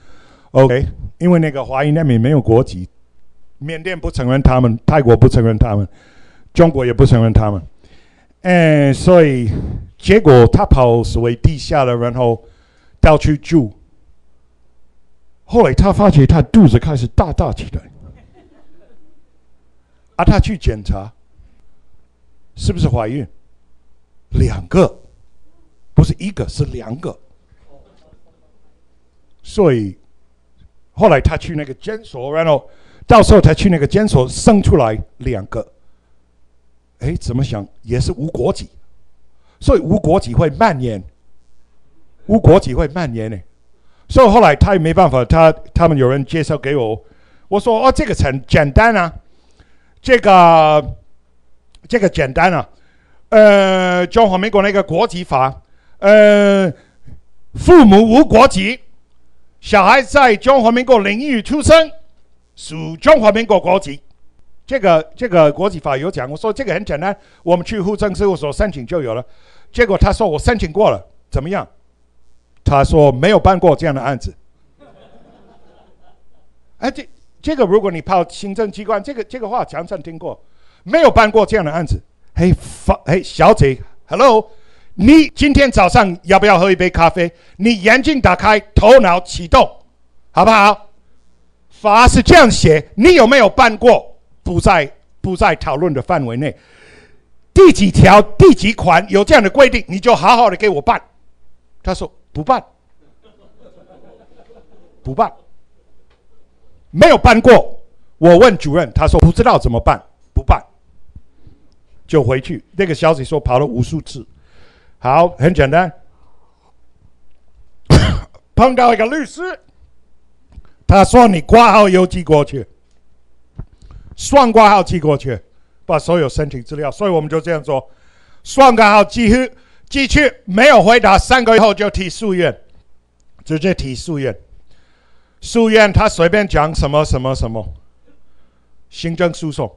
，OK， 因为那个华裔难民没有国籍，缅甸不承认他们，泰国不承认他们，中国也不承认他们。嗯，所以结果他跑所谓地下的，然后到处住。后来他发觉他肚子开始大大起来，啊，他去检查，是不是怀孕？两个，不是一个，是两个。所以后来他去那个监所，然后到时候他去那个监所生出来两个。哎，怎么想也是无国籍，所以无国籍会蔓延，无国籍会蔓延呢。所以后来他也没办法，他他们有人介绍给我，我说哦，这个很简单啊，这个这个简单啊，呃，中华民国那个国籍法，呃，父母无国籍，小孩在中华民国领域出生，属中华民国国籍。这个这个国际法有讲，我说这个很简单，我们去户政事务所申请就有了。结果他说我申请过了，怎么样？他说没有办过这样的案子。哎，这这个如果你跑行政机关，这个这个话常常听过，没有办过这样的案子。嘿，法，嘿，小姐 ，Hello， 你今天早上要不要喝一杯咖啡？你眼睛打开，头脑启动，好不好？法是这样写，你有没有办过？不在不在讨论的范围内，第几条第几款有这样的规定，你就好好的给我办。他说不办，不办，没有办过。我问主任，他说不知道怎么办，不办，就回去。那个小姐说跑了无数次。好，很简单，碰到一个律师，他说你挂号邮寄过去。双挂号寄过去，把所有申请资料，所以我们就这样做，双挂号寄去，寄去没有回答，三个月后就提诉愿，直接提诉愿，诉愿他随便讲什么什么什么，行政诉讼，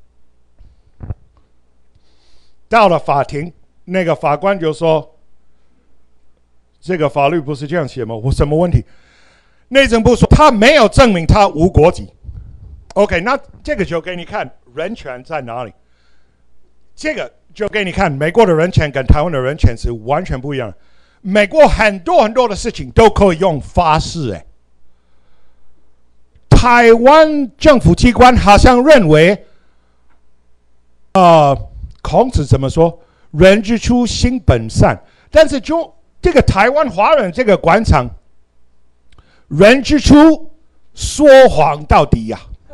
到了法庭，那个法官就说，这个法律不是这样写吗？我什么问题？内政部说他没有证明他无国籍。OK， 那这个就给你看人权在哪里。这个就给你看美国的人权跟台湾的人权是完全不一样的。 美国很多很多的事情都可以用法式，哎，台湾政府机关好像认为，呃，孔子怎么说？人之初，性本善。但是就这个台湾华人这个广场，人之初，说谎到底呀、啊。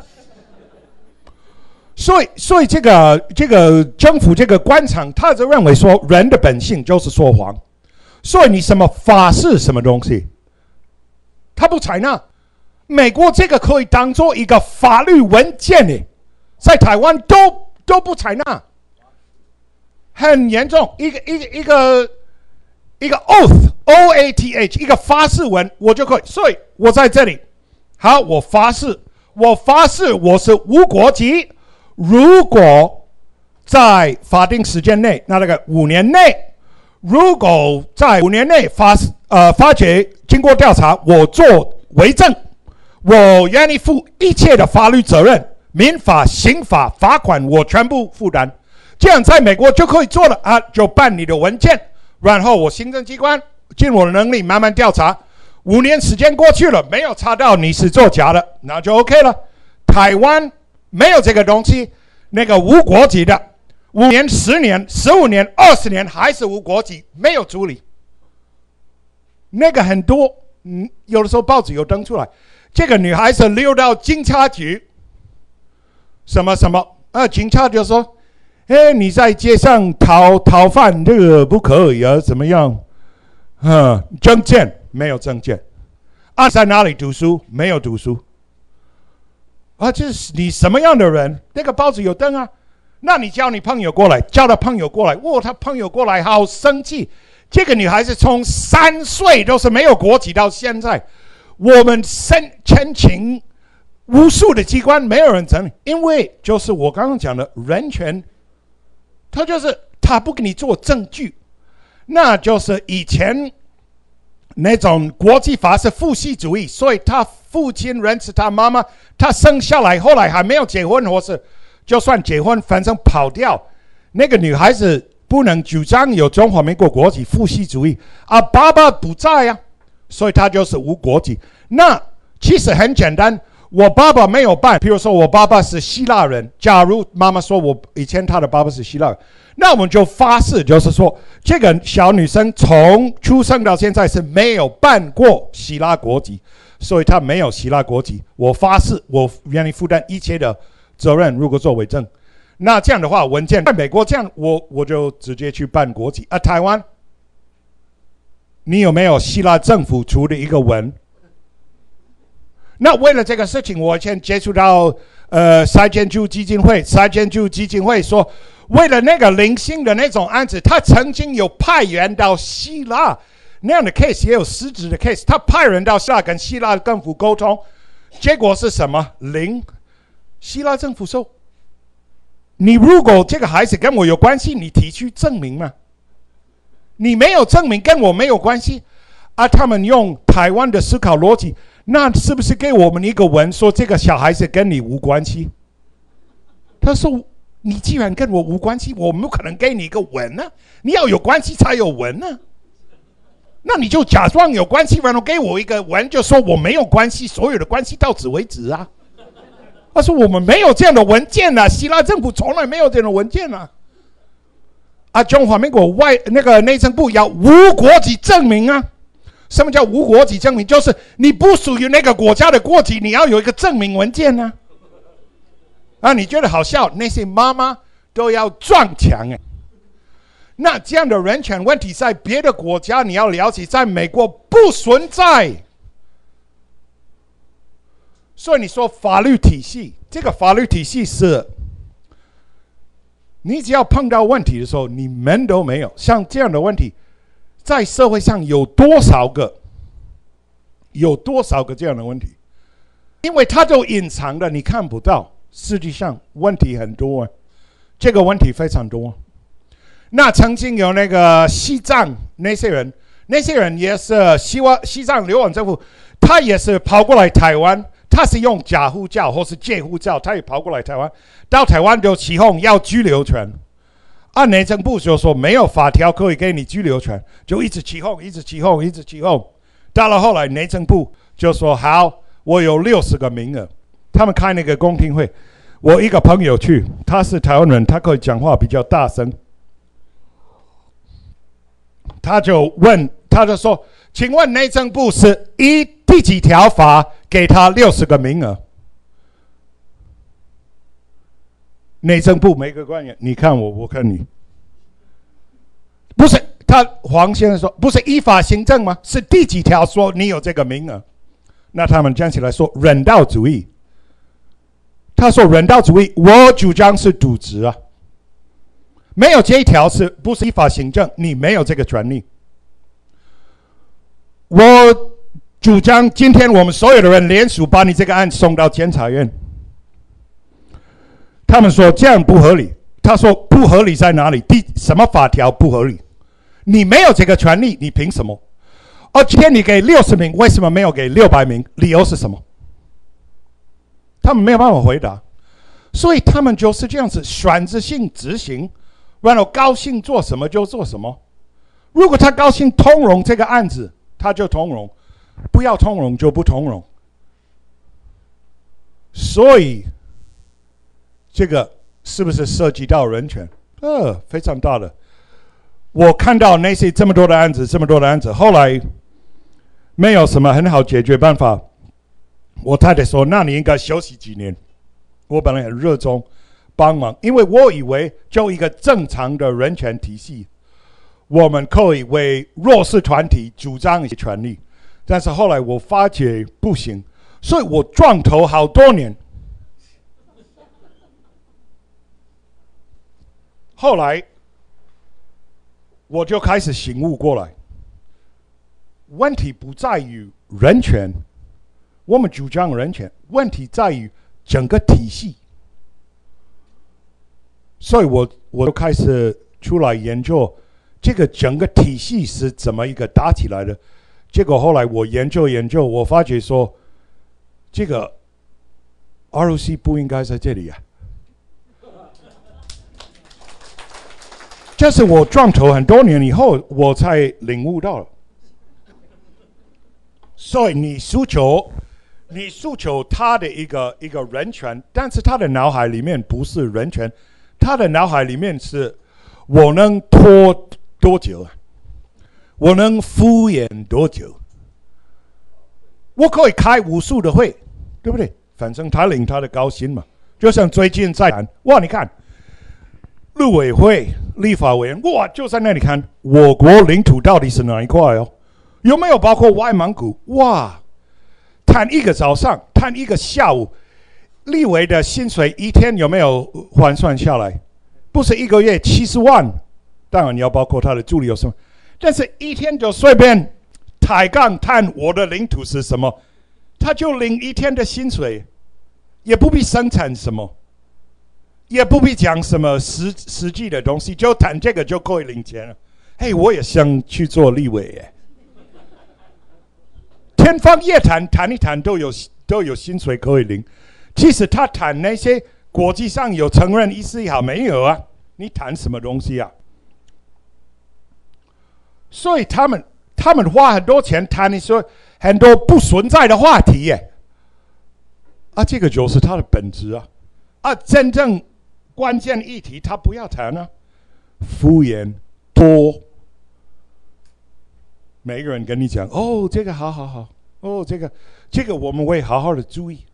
所以，所以这个这个政府这个官场，他就认为说，人的本性就是说谎。所以你什么法是什么东西，他不采纳。美国这个可以当做一个法律文件呢，在台湾都都不采纳，很严重。一个一个一个一个 oath o a t h 一个发誓文，我就可以。所以我在这里，好，我发誓，我发誓我是无国籍。如果在法定时间内，那那个五年内。如果在五年内发呃发觉经过调查，我做为证，我愿意负一切的法律责任，民法、刑法、罚款我全部负担。这样在美国就可以做了啊，就办你的文件，然后我行政机关尽我的能力慢慢调查。五年时间过去了，没有查到你是作假的，那就 OK 了。台湾没有这个东西，那个无国籍的。五年、十年、十五年、二十年还是无国籍，没有处理。那个很多，嗯，有的时候报纸有登出来，这个女孩子溜到警察局，什么什么，啊，警察就说，哎，你在街上讨讨饭，这个不可以啊，怎么样？啊，证件没有证件，啊，在哪里读书？没有读书。啊，这是你什么样的人？那个报纸有登啊。那你叫你朋友过来，叫他朋友过来，哇，他朋友过来好生气。这个女孩子从三岁都是没有国籍到现在，我们申申请无数的机关，没有人整理，因为就是我刚刚讲的人权，他就是他不给你做证据，那就是以前那种国际法是父系主义，所以他父亲认识他妈妈，他生下来后来还没有结婚，或是。就算结婚，反正跑掉，那个女孩子不能主张有中华民国国籍，父系主义啊，爸爸不在啊，所以她就是无国籍。那其实很简单，我爸爸没有办，比如说我爸爸是希腊人，假如妈妈说我以前她的爸爸是希腊人，那我们就发誓，就是说这个小女生从出生到现在是没有办过希腊国籍，所以她没有希腊国籍。我发誓，我愿意负担一切的。责任如果作为证，那这样的话，文件在美国这样，我我就直接去办国籍。啊，台湾，你有没有希腊政府出的一个文？那为了这个事情，我以前接触到呃塞监助基金会，塞监助基金会说，为了那个零星的那种案子，他曾经有派员到希腊那样的 case， 也有实质的 case， 他派人到希腊跟希腊政府沟通，结果是什么？零。希腊政府说：“你如果这个孩子跟我有关系，你提出证明嘛？你没有证明，跟我没有关系。啊，他们用台湾的思考逻辑，那是不是给我们一个文说这个小孩子跟你无关系？他说：你既然跟我无关系，我们不可能给你一个文呢、啊。你要有关系才有文呢、啊。那你就假装有关系，然后给我一个文，就说我没有关系，所有的关系到此为止啊。”他说：“我们没有这样的文件啊，希腊政府从来没有这样的文件啊。啊，中华民国外那个内政部要无国籍证明啊。什么叫无国籍证明？就是你不属于那个国家的国籍，你要有一个证明文件啊。啊，你觉得好笑？那些妈妈都要撞墙哎。那这样的人权问题在别的国家你要了解，在美国不存在。”所以你说法律体系，这个法律体系是，你只要碰到问题的时候，你门都没有。像这样的问题，在社会上有多少个？有多少个这样的问题？因为它就隐藏的，你看不到。实际上问题很多、啊，这个问题非常多。那曾经有那个西藏那些人，那些人也是西湾西藏流亡政府，他也是跑过来台湾。他是用假护照或是借护照，他也跑过来台湾，到台湾就起哄要居留权， 啊，内政部就说没有法条可以给你居留权，就一直起哄，一直起哄，一直起哄。到了后来，内政部就说好，我有六十个名额。他们开那个公听会，我一个朋友去，他是台湾人，他可以讲话比较大声。他就问，他就说：“请问内政部是依第几条法给他六十个名额？”内政部每个官员，你看我，我看你，不是他黄先生说，不是依法行政吗？是第几条说你有这个名额？那他们站起来说人道主义。他说人道主义，我主张是渎职啊，没有这一条是不是依法行政？你没有这个权利。我主张今天我们所有的人联署把你这个案送到监察院。他们说这样不合理。他说不合理在哪里？第什么法条不合理？你没有这个权利，你凭什么？而今天你给六十名，为什么没有给六百名？理由是什么？他们没有办法回答，所以他们就是这样子选择性执行，然后高兴做什么就做什么。如果他高兴通融这个案子，他就通融；不要通融就不通融。所以。这个是不是涉及到人权？呃，非常大的。我看到那些这么多的案子，这么多的案子，后来没有什么很好解决办法。我太太说：“那你应该休息几年。”我本来很热衷帮忙，因为我以为就一个正常的人权体系，我们可以为弱势团体主张一些权利。但是后来我发觉不行，所以我撞头好多年。后来，我就开始醒悟过来，问题不在于人权，我们主张人权，问题在于整个体系。所以我我就开始出来研究这个整个体系是怎么一个搭起来的。结果后来我研究研究，我发觉说，这个 R O C 不应该在这里啊。这是我撞头很多年以后，我才领悟到了。所以你诉求，你诉求他的一个一个人权，但是他的脑海里面不是人权，他的脑海里面是我能拖多久啊？我能敷衍多久？我可以开无数的会，对不对？反正他领他的高薪嘛。就像最近在谈，哇，你看。陆委会、立法委员，哇，就在那里看我国领土到底是哪一块哦？有没有包括外蒙古？哇，谈一个早上，谈一个下午，立委的薪水一天有没有换算下来？不是一个月七十万，当然你要包括他的助理有什么，但是一天就随便抬杠谈我的领土是什么，他就领一天的薪水，也不必生产什么。也不必讲什么实实际的东西，就谈这个就可以领钱了。嘿，我也想去做立委耶，天方夜谭，谈一谈都有都有薪水可以领。其实他谈那些国际上有承认意思也好，没有啊？你谈什么东西啊？所以他们他们花很多钱谈你说很多不存在的话题耶，啊，这个就是他的本质啊，啊，真正。关键议题他不要谈啊，敷衍多。每个人跟你讲哦，这个好好好，哦，这个这个我们会好好的注意，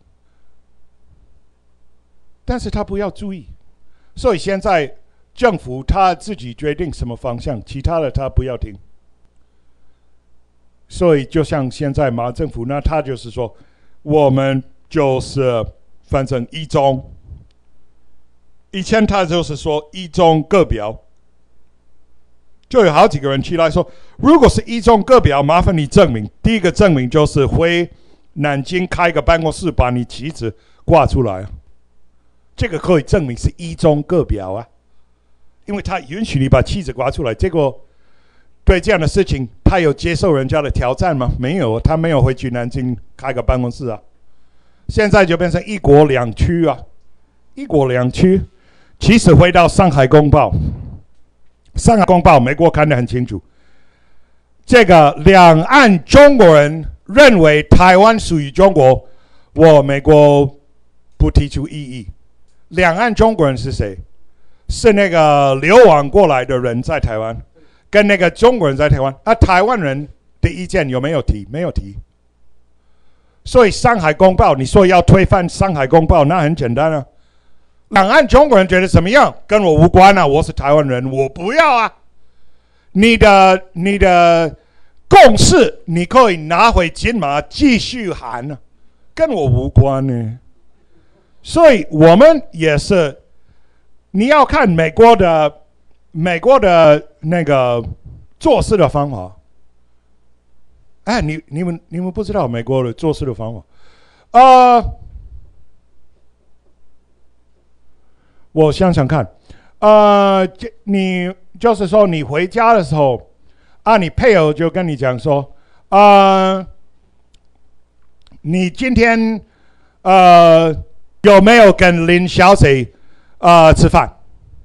但是他不要注意，所以现在政府他自己决定什么方向，其他的他不要听。所以就像现在马政府，那他就是说，我们就是反正一中。以前他就是说一中各表，就有好几个人起来说，如果是一中各表，麻烦你证明。第一个证明就是回南京开个办公室，把你旗子挂出来，这个可以证明是一中各表啊，因为他允许你把旗子挂出来。结果对这样的事情，他有接受人家的挑战吗？没有，他没有回去南京开个办公室啊。现在就变成一国两区啊，一国两区。其实回到上海公报， 上海公报，美国看得很清楚。这个两岸中国人认为台湾属于中国，我美国不提出异议。两岸中国人是谁？是那个流亡过来的人在台湾，跟那个中国人在台湾。啊，台湾人的意见有没有提？没有提。所以上海公报，你说要推翻上海公报，那很简单啊。两岸中国人觉得怎么样，跟我无关啊，我是台湾人，我不要啊。你的你的共识，你可以拿回金马继续喊啊，跟我无关呢。所以我们也是，你要看美国的美国的那个做事的方法。哎，你你们你们不知道美国的做事的方法？呃，我想想看，呃，你就是说你回家的时候，啊，你配偶就跟你讲说，呃，你今天呃有没有跟林小姐呃吃饭？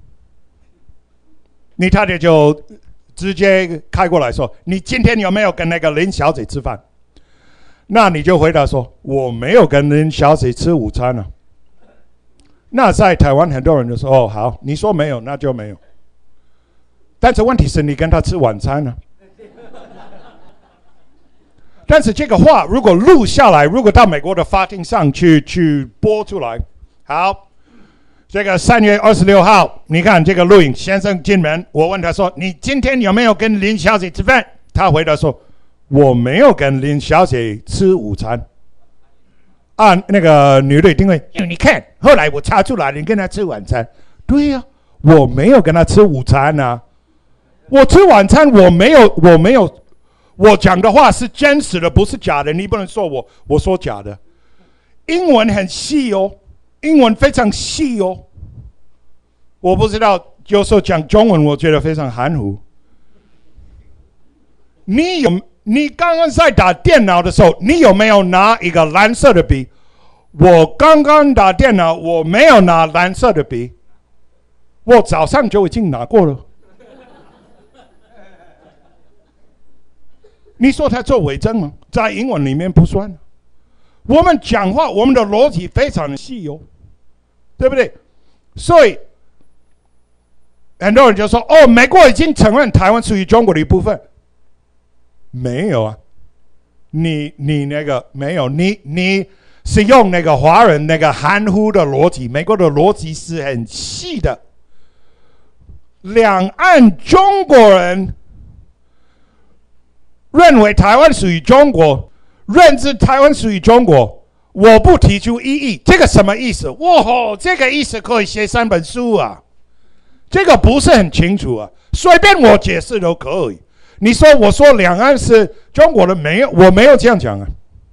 你太太就直接开过来说：“你今天有没有跟那个林小姐吃饭？”那你就回答说：“我没有跟林小姐吃午餐啊。”那在台湾很多人就说：“哦，好，你说没有，那就没有。”但是问题是你跟他吃晚餐呢、啊？但是这个话如果录下来，如果到美国的法庭上去去播出来，好。这个三月二十六号，你看这个录影，先生进门，我问他说：“你今天有没有跟林小姐吃饭？”他回答说：“我没有跟林小姐吃午餐。”啊，那个女的一定会，你看，后来我查出来，你跟她吃晚餐。对呀、啊，我没有跟她吃午餐啊，我吃晚餐，我没有，我没有，我讲的话是真实的，不是假的，你不能说我我说假的。英文很细哦。英文非常细哦，我不知道，有时候讲中文我觉得非常含糊。你有，你刚刚在打电脑的时候，你有没有拿一个蓝色的笔？我刚刚打电脑，我没有拿蓝色的笔，我早上就已经拿过了。你说他做伪证吗？在英文里面不算。我们讲话，我们的逻辑非常的细哦，对不对？所以很多人就说：“哦，美国已经承认台湾属于中国的一部分。”没有啊，你你那个没有，你你是用那个华人那个含糊的逻辑，美国的逻辑是很细的。两岸中国人认为台湾属于中国。认知台湾属于中国，我不提出异议，这个什么意思？哇吼，这个意思可以写三本书啊！这个不是很清楚啊，随便我解释都可以。你说我说两岸是中国的，没有，我没有这样讲啊。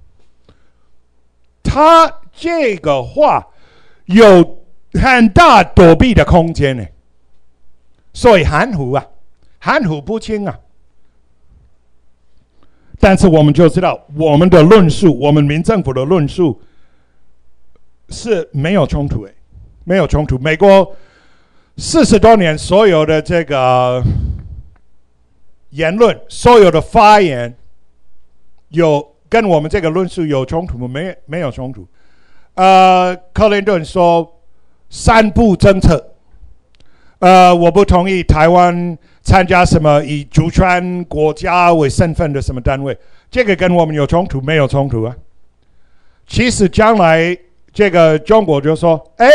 他这个话有很大躲避的空间呢，所以含糊啊，含糊不清啊。但是我们就知道，我们的论述，我们民政府的论述是没有冲突的，没有冲突。美国四十多年所有的这个言论，所有的发言，有跟我们这个论述有冲突吗？没没有冲突。呃，克林顿说三不政策，呃，我不同意台湾参加什么以主权国家为身份的什么单位，这个跟我们有冲突没有冲突啊？其实将来这个中国就说：“哎，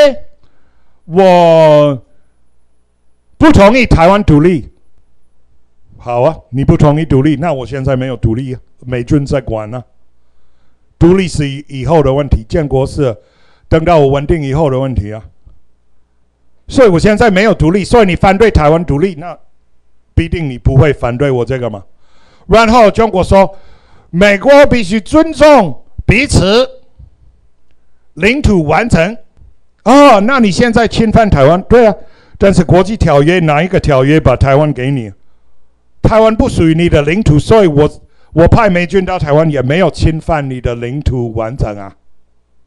我不同意台湾独立。”好啊，你不同意独立，那我现在没有独立啊，美军在管啊。独立是以后的问题，建国是等到我稳定以后的问题啊。所以我现在没有独立，所以你反对台湾独立，那必定你不会反对我这个嘛。然后中国说，美国必须尊重彼此领土完整。哦，那你现在侵犯台湾？对啊，但是国际条约哪一个条约把台湾给你？台湾不属于你的领土，所以我我派美军到台湾也没有侵犯你的领土完整啊。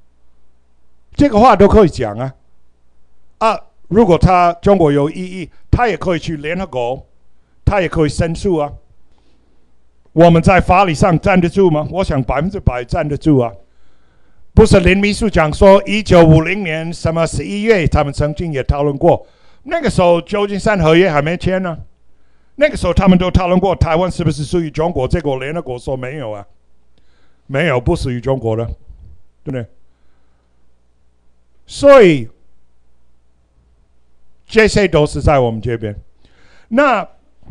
这个话都可以讲啊。啊，如果他中国有异议， 他也可以去联合国，他也可以申诉啊。我们在法理上站得住吗？我想百分之百站得住啊。不是林秘书长说，一九五零年什么十一月，他们曾经也讨论过，那个时候旧金山合约还没签呢。那个时候他们都讨论过台湾是不是属于中国，结果联合国说没有啊，没有，不属于中国的，对不对？所以这些都是在我们这边。那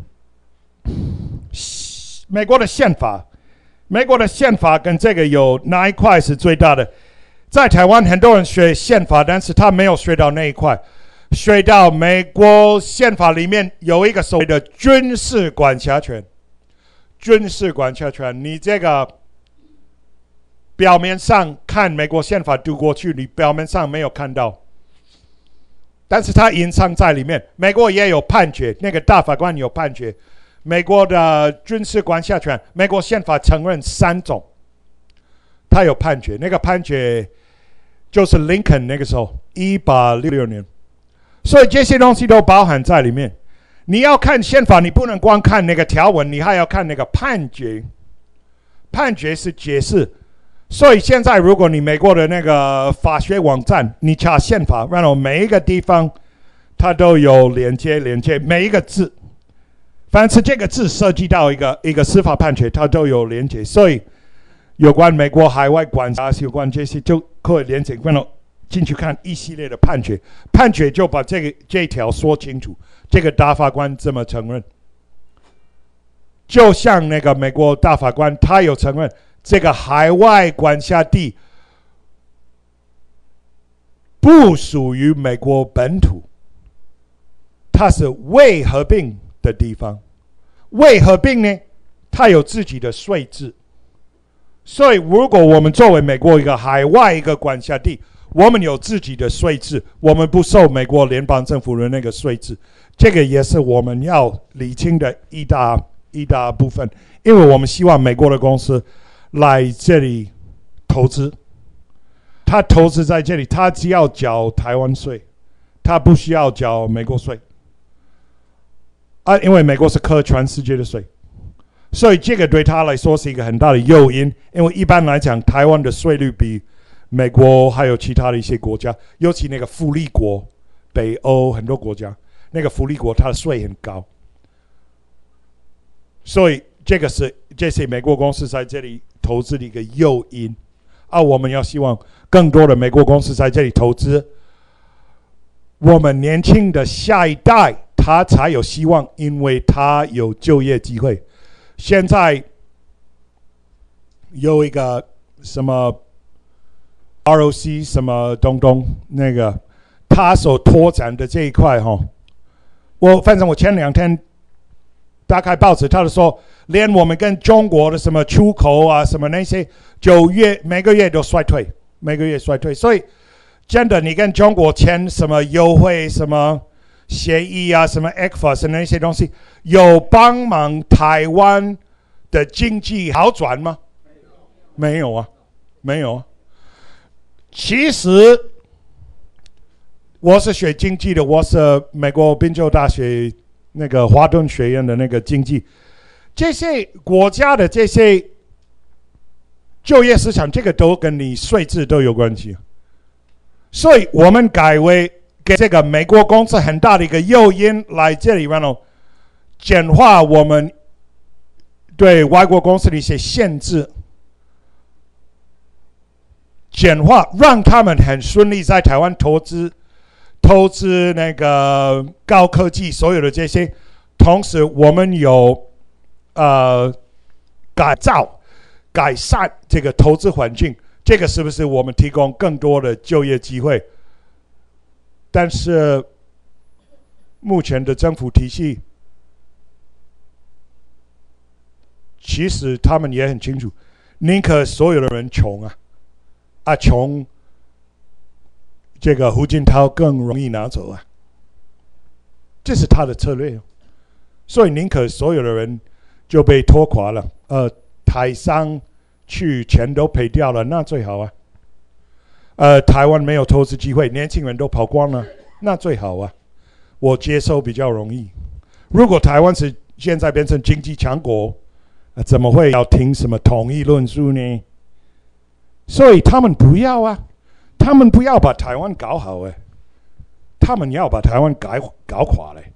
美国的宪法，美国的宪法跟这个有哪一块是最大的？在台湾很多人学宪法，但是他没有学到那一块。学到美国宪法里面有一个所谓的军事管辖权，军事管辖权，你这个表面上看美国宪法读过去，你表面上没有看到，但是它隐藏在里面。美国也有判决，那个大法官有判决。美国的军事管辖权，美国宪法承认三种，他有判决，那个判决就是林肯那个时候，一八六六年。所以这些东西都包含在里面。你要看宪法，你不能光看那个条文，你还要看那个判决。判决是解释。所以现在，如果你美国的那个法学网站，你查宪法，然后每一个地方它都有连接，连接每一个字，凡是这个字涉及到一个一个司法判决，它都有连接。所以有关美国海外管辖，有关这些就可以连接，然后进去看一系列的判决，判决就把这个这一条说清楚。这个大法官这么承认，就像那个美国大法官，他有承认这个海外管辖地不属于美国本土，它是未合并的地方。未合并呢，它有自己的税制。所以，如果我们作为美国一个海外一个管辖地，我们有自己的税制，我们不受美国联邦政府的那个税制，这个也是我们要理清的一大一大部分。因为我们希望美国的公司来这里投资，他投资在这里，他只要缴台湾税，他不需要缴美国税啊，因为美国是课全世界的税，所以这个对他来说是一个很大的诱因。因为一般来讲，台湾的税率比美国还有其他的一些国家，尤其那个福利国，北欧很多国家，那个福利国它的税很高，所以这个是这些美国公司在这里投资的一个诱因啊。我们要希望更多的美国公司在这里投资，我们年轻的下一代他才有希望，因为他有就业机会。现在有一个什么R O C 什么东东，那个他所拓展的这一块哈，我反正我前两天打开报纸，他就说，连我们跟中国的什么出口啊，什么那些，就月每个月都衰退，每个月衰退。所以真的，你跟中国签什么优惠、什么协议啊，什么 E C F A 什么那些东西，有帮忙台湾的经济好转吗？没有啊，没有啊。其实我是学经济的，我是美国宾州大学那个华顿学院的那个经济。这些国家的这些就业市场，这个都跟你税制都有关系。所以我们改为给这个美国公司很大的一个诱因来这里，然后简化我们对外国公司的一些限制。简化，让他们很顺利在台湾投资，投资那个高科技，所有的这些。同时，我们有呃改造、改善这个投资环境，这个是不是我们提供更多的就业机会？但是目前的政府体系，其实他们也很清楚，宁可所有的人穷啊。啊，穷，这个胡锦涛更容易拿走啊，这是他的策略。所以宁可所有的人就被拖垮了，呃，台商去钱都赔掉了，那最好啊。呃，台湾没有投资机会，年轻人都跑光了，那最好啊。 我接受比较容易。如果台湾是现在变成经济强国，呃、怎么会要听什么统一论述呢？所以他们不要啊，他们不要把台湾搞好哎，他们要把台湾搞搞垮嘞。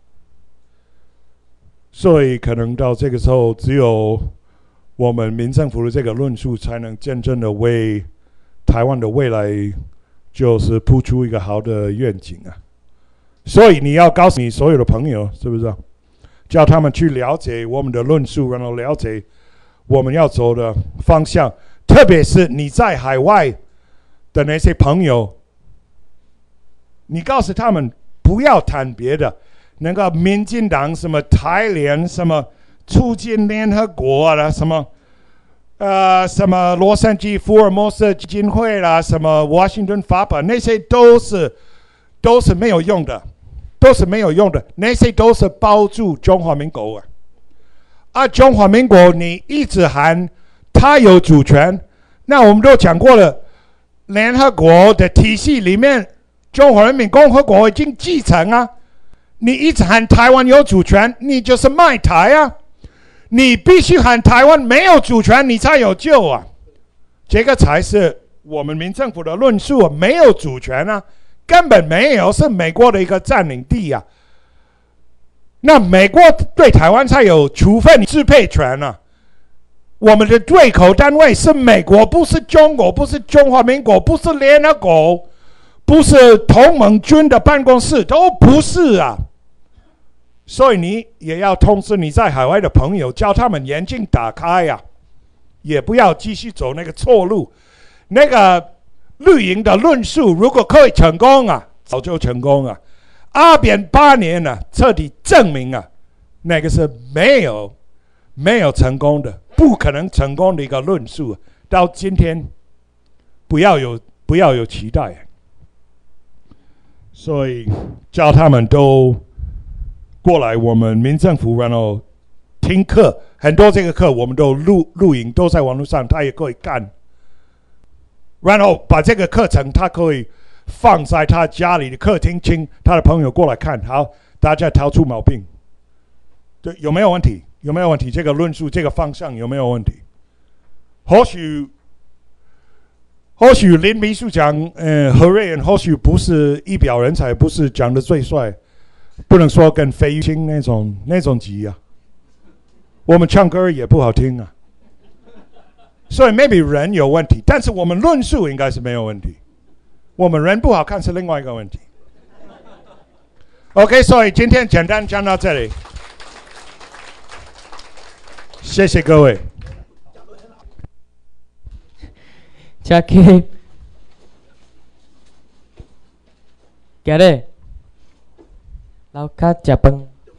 所以可能到这个时候，只有我们民政府的这个论述，才能真正的为台湾的未来，就是铺出一个好的愿景啊。所以你要告诉你所有的朋友，是不是？叫他们去了解我们的论述，然后了解我们要走的方向。特别是你在海外的那些朋友，你告诉他们不要谈别的。那个民进党什么台联什么促进联合国啦，什么呃什么洛杉矶福尔摩斯基金会啦，什么华盛顿法宝，那些都是都是没有用的，都是没有用的，那些都是包住中华民国啊。啊，中华民国你一直喊它有主权，那我们都讲过了，联合国的体系里面，中华人民共和国已经继承啊。你一直喊台湾有主权，你就是卖台啊！你必须喊台湾没有主权，你才有救啊！这个才是我们民政府的论述啊，没有主权啊，根本没有，是美国的一个占领地啊。那美国对台湾才有处分支配权啊。我们的对口单位是美国，不是中国，不是中华民国，不是联合国，不是同盟军的办公室，都不是啊。所以你也要通知你在海外的朋友，叫他们眼睛打开呀、啊，也不要继续走那个错路。那个绿营的论述，如果可以成功啊，早就成功了。阿扁八年啊，彻底证明啊，那个是没有没有成功的，不可能成功的一个论述。到今天，不要有不要有期待。所以叫他们都过来我们民政府，然后听课，很多这个课我们都录录影，都在网络上，他也可以看。然后把这个课程，他可以放在他家里的客厅，请他的朋友过来看。好，大家挑出毛病，对，有没有问题？有没有问题？这个论述，这个方向有没有问题？或许。或许林秘书长，呃，何瑞仁或许不是一表人才，不是讲的最帅，不能说跟费玉清那种那种级啊。我们唱歌也不好听啊，所以 maybe 人有问题，但是我们论述应该是没有问题。我们人不好看是另外一个问题。OK， 所以今天简单讲到这里，谢谢各位。 Chào Kim. Kể đi. Lao khát chà bưng.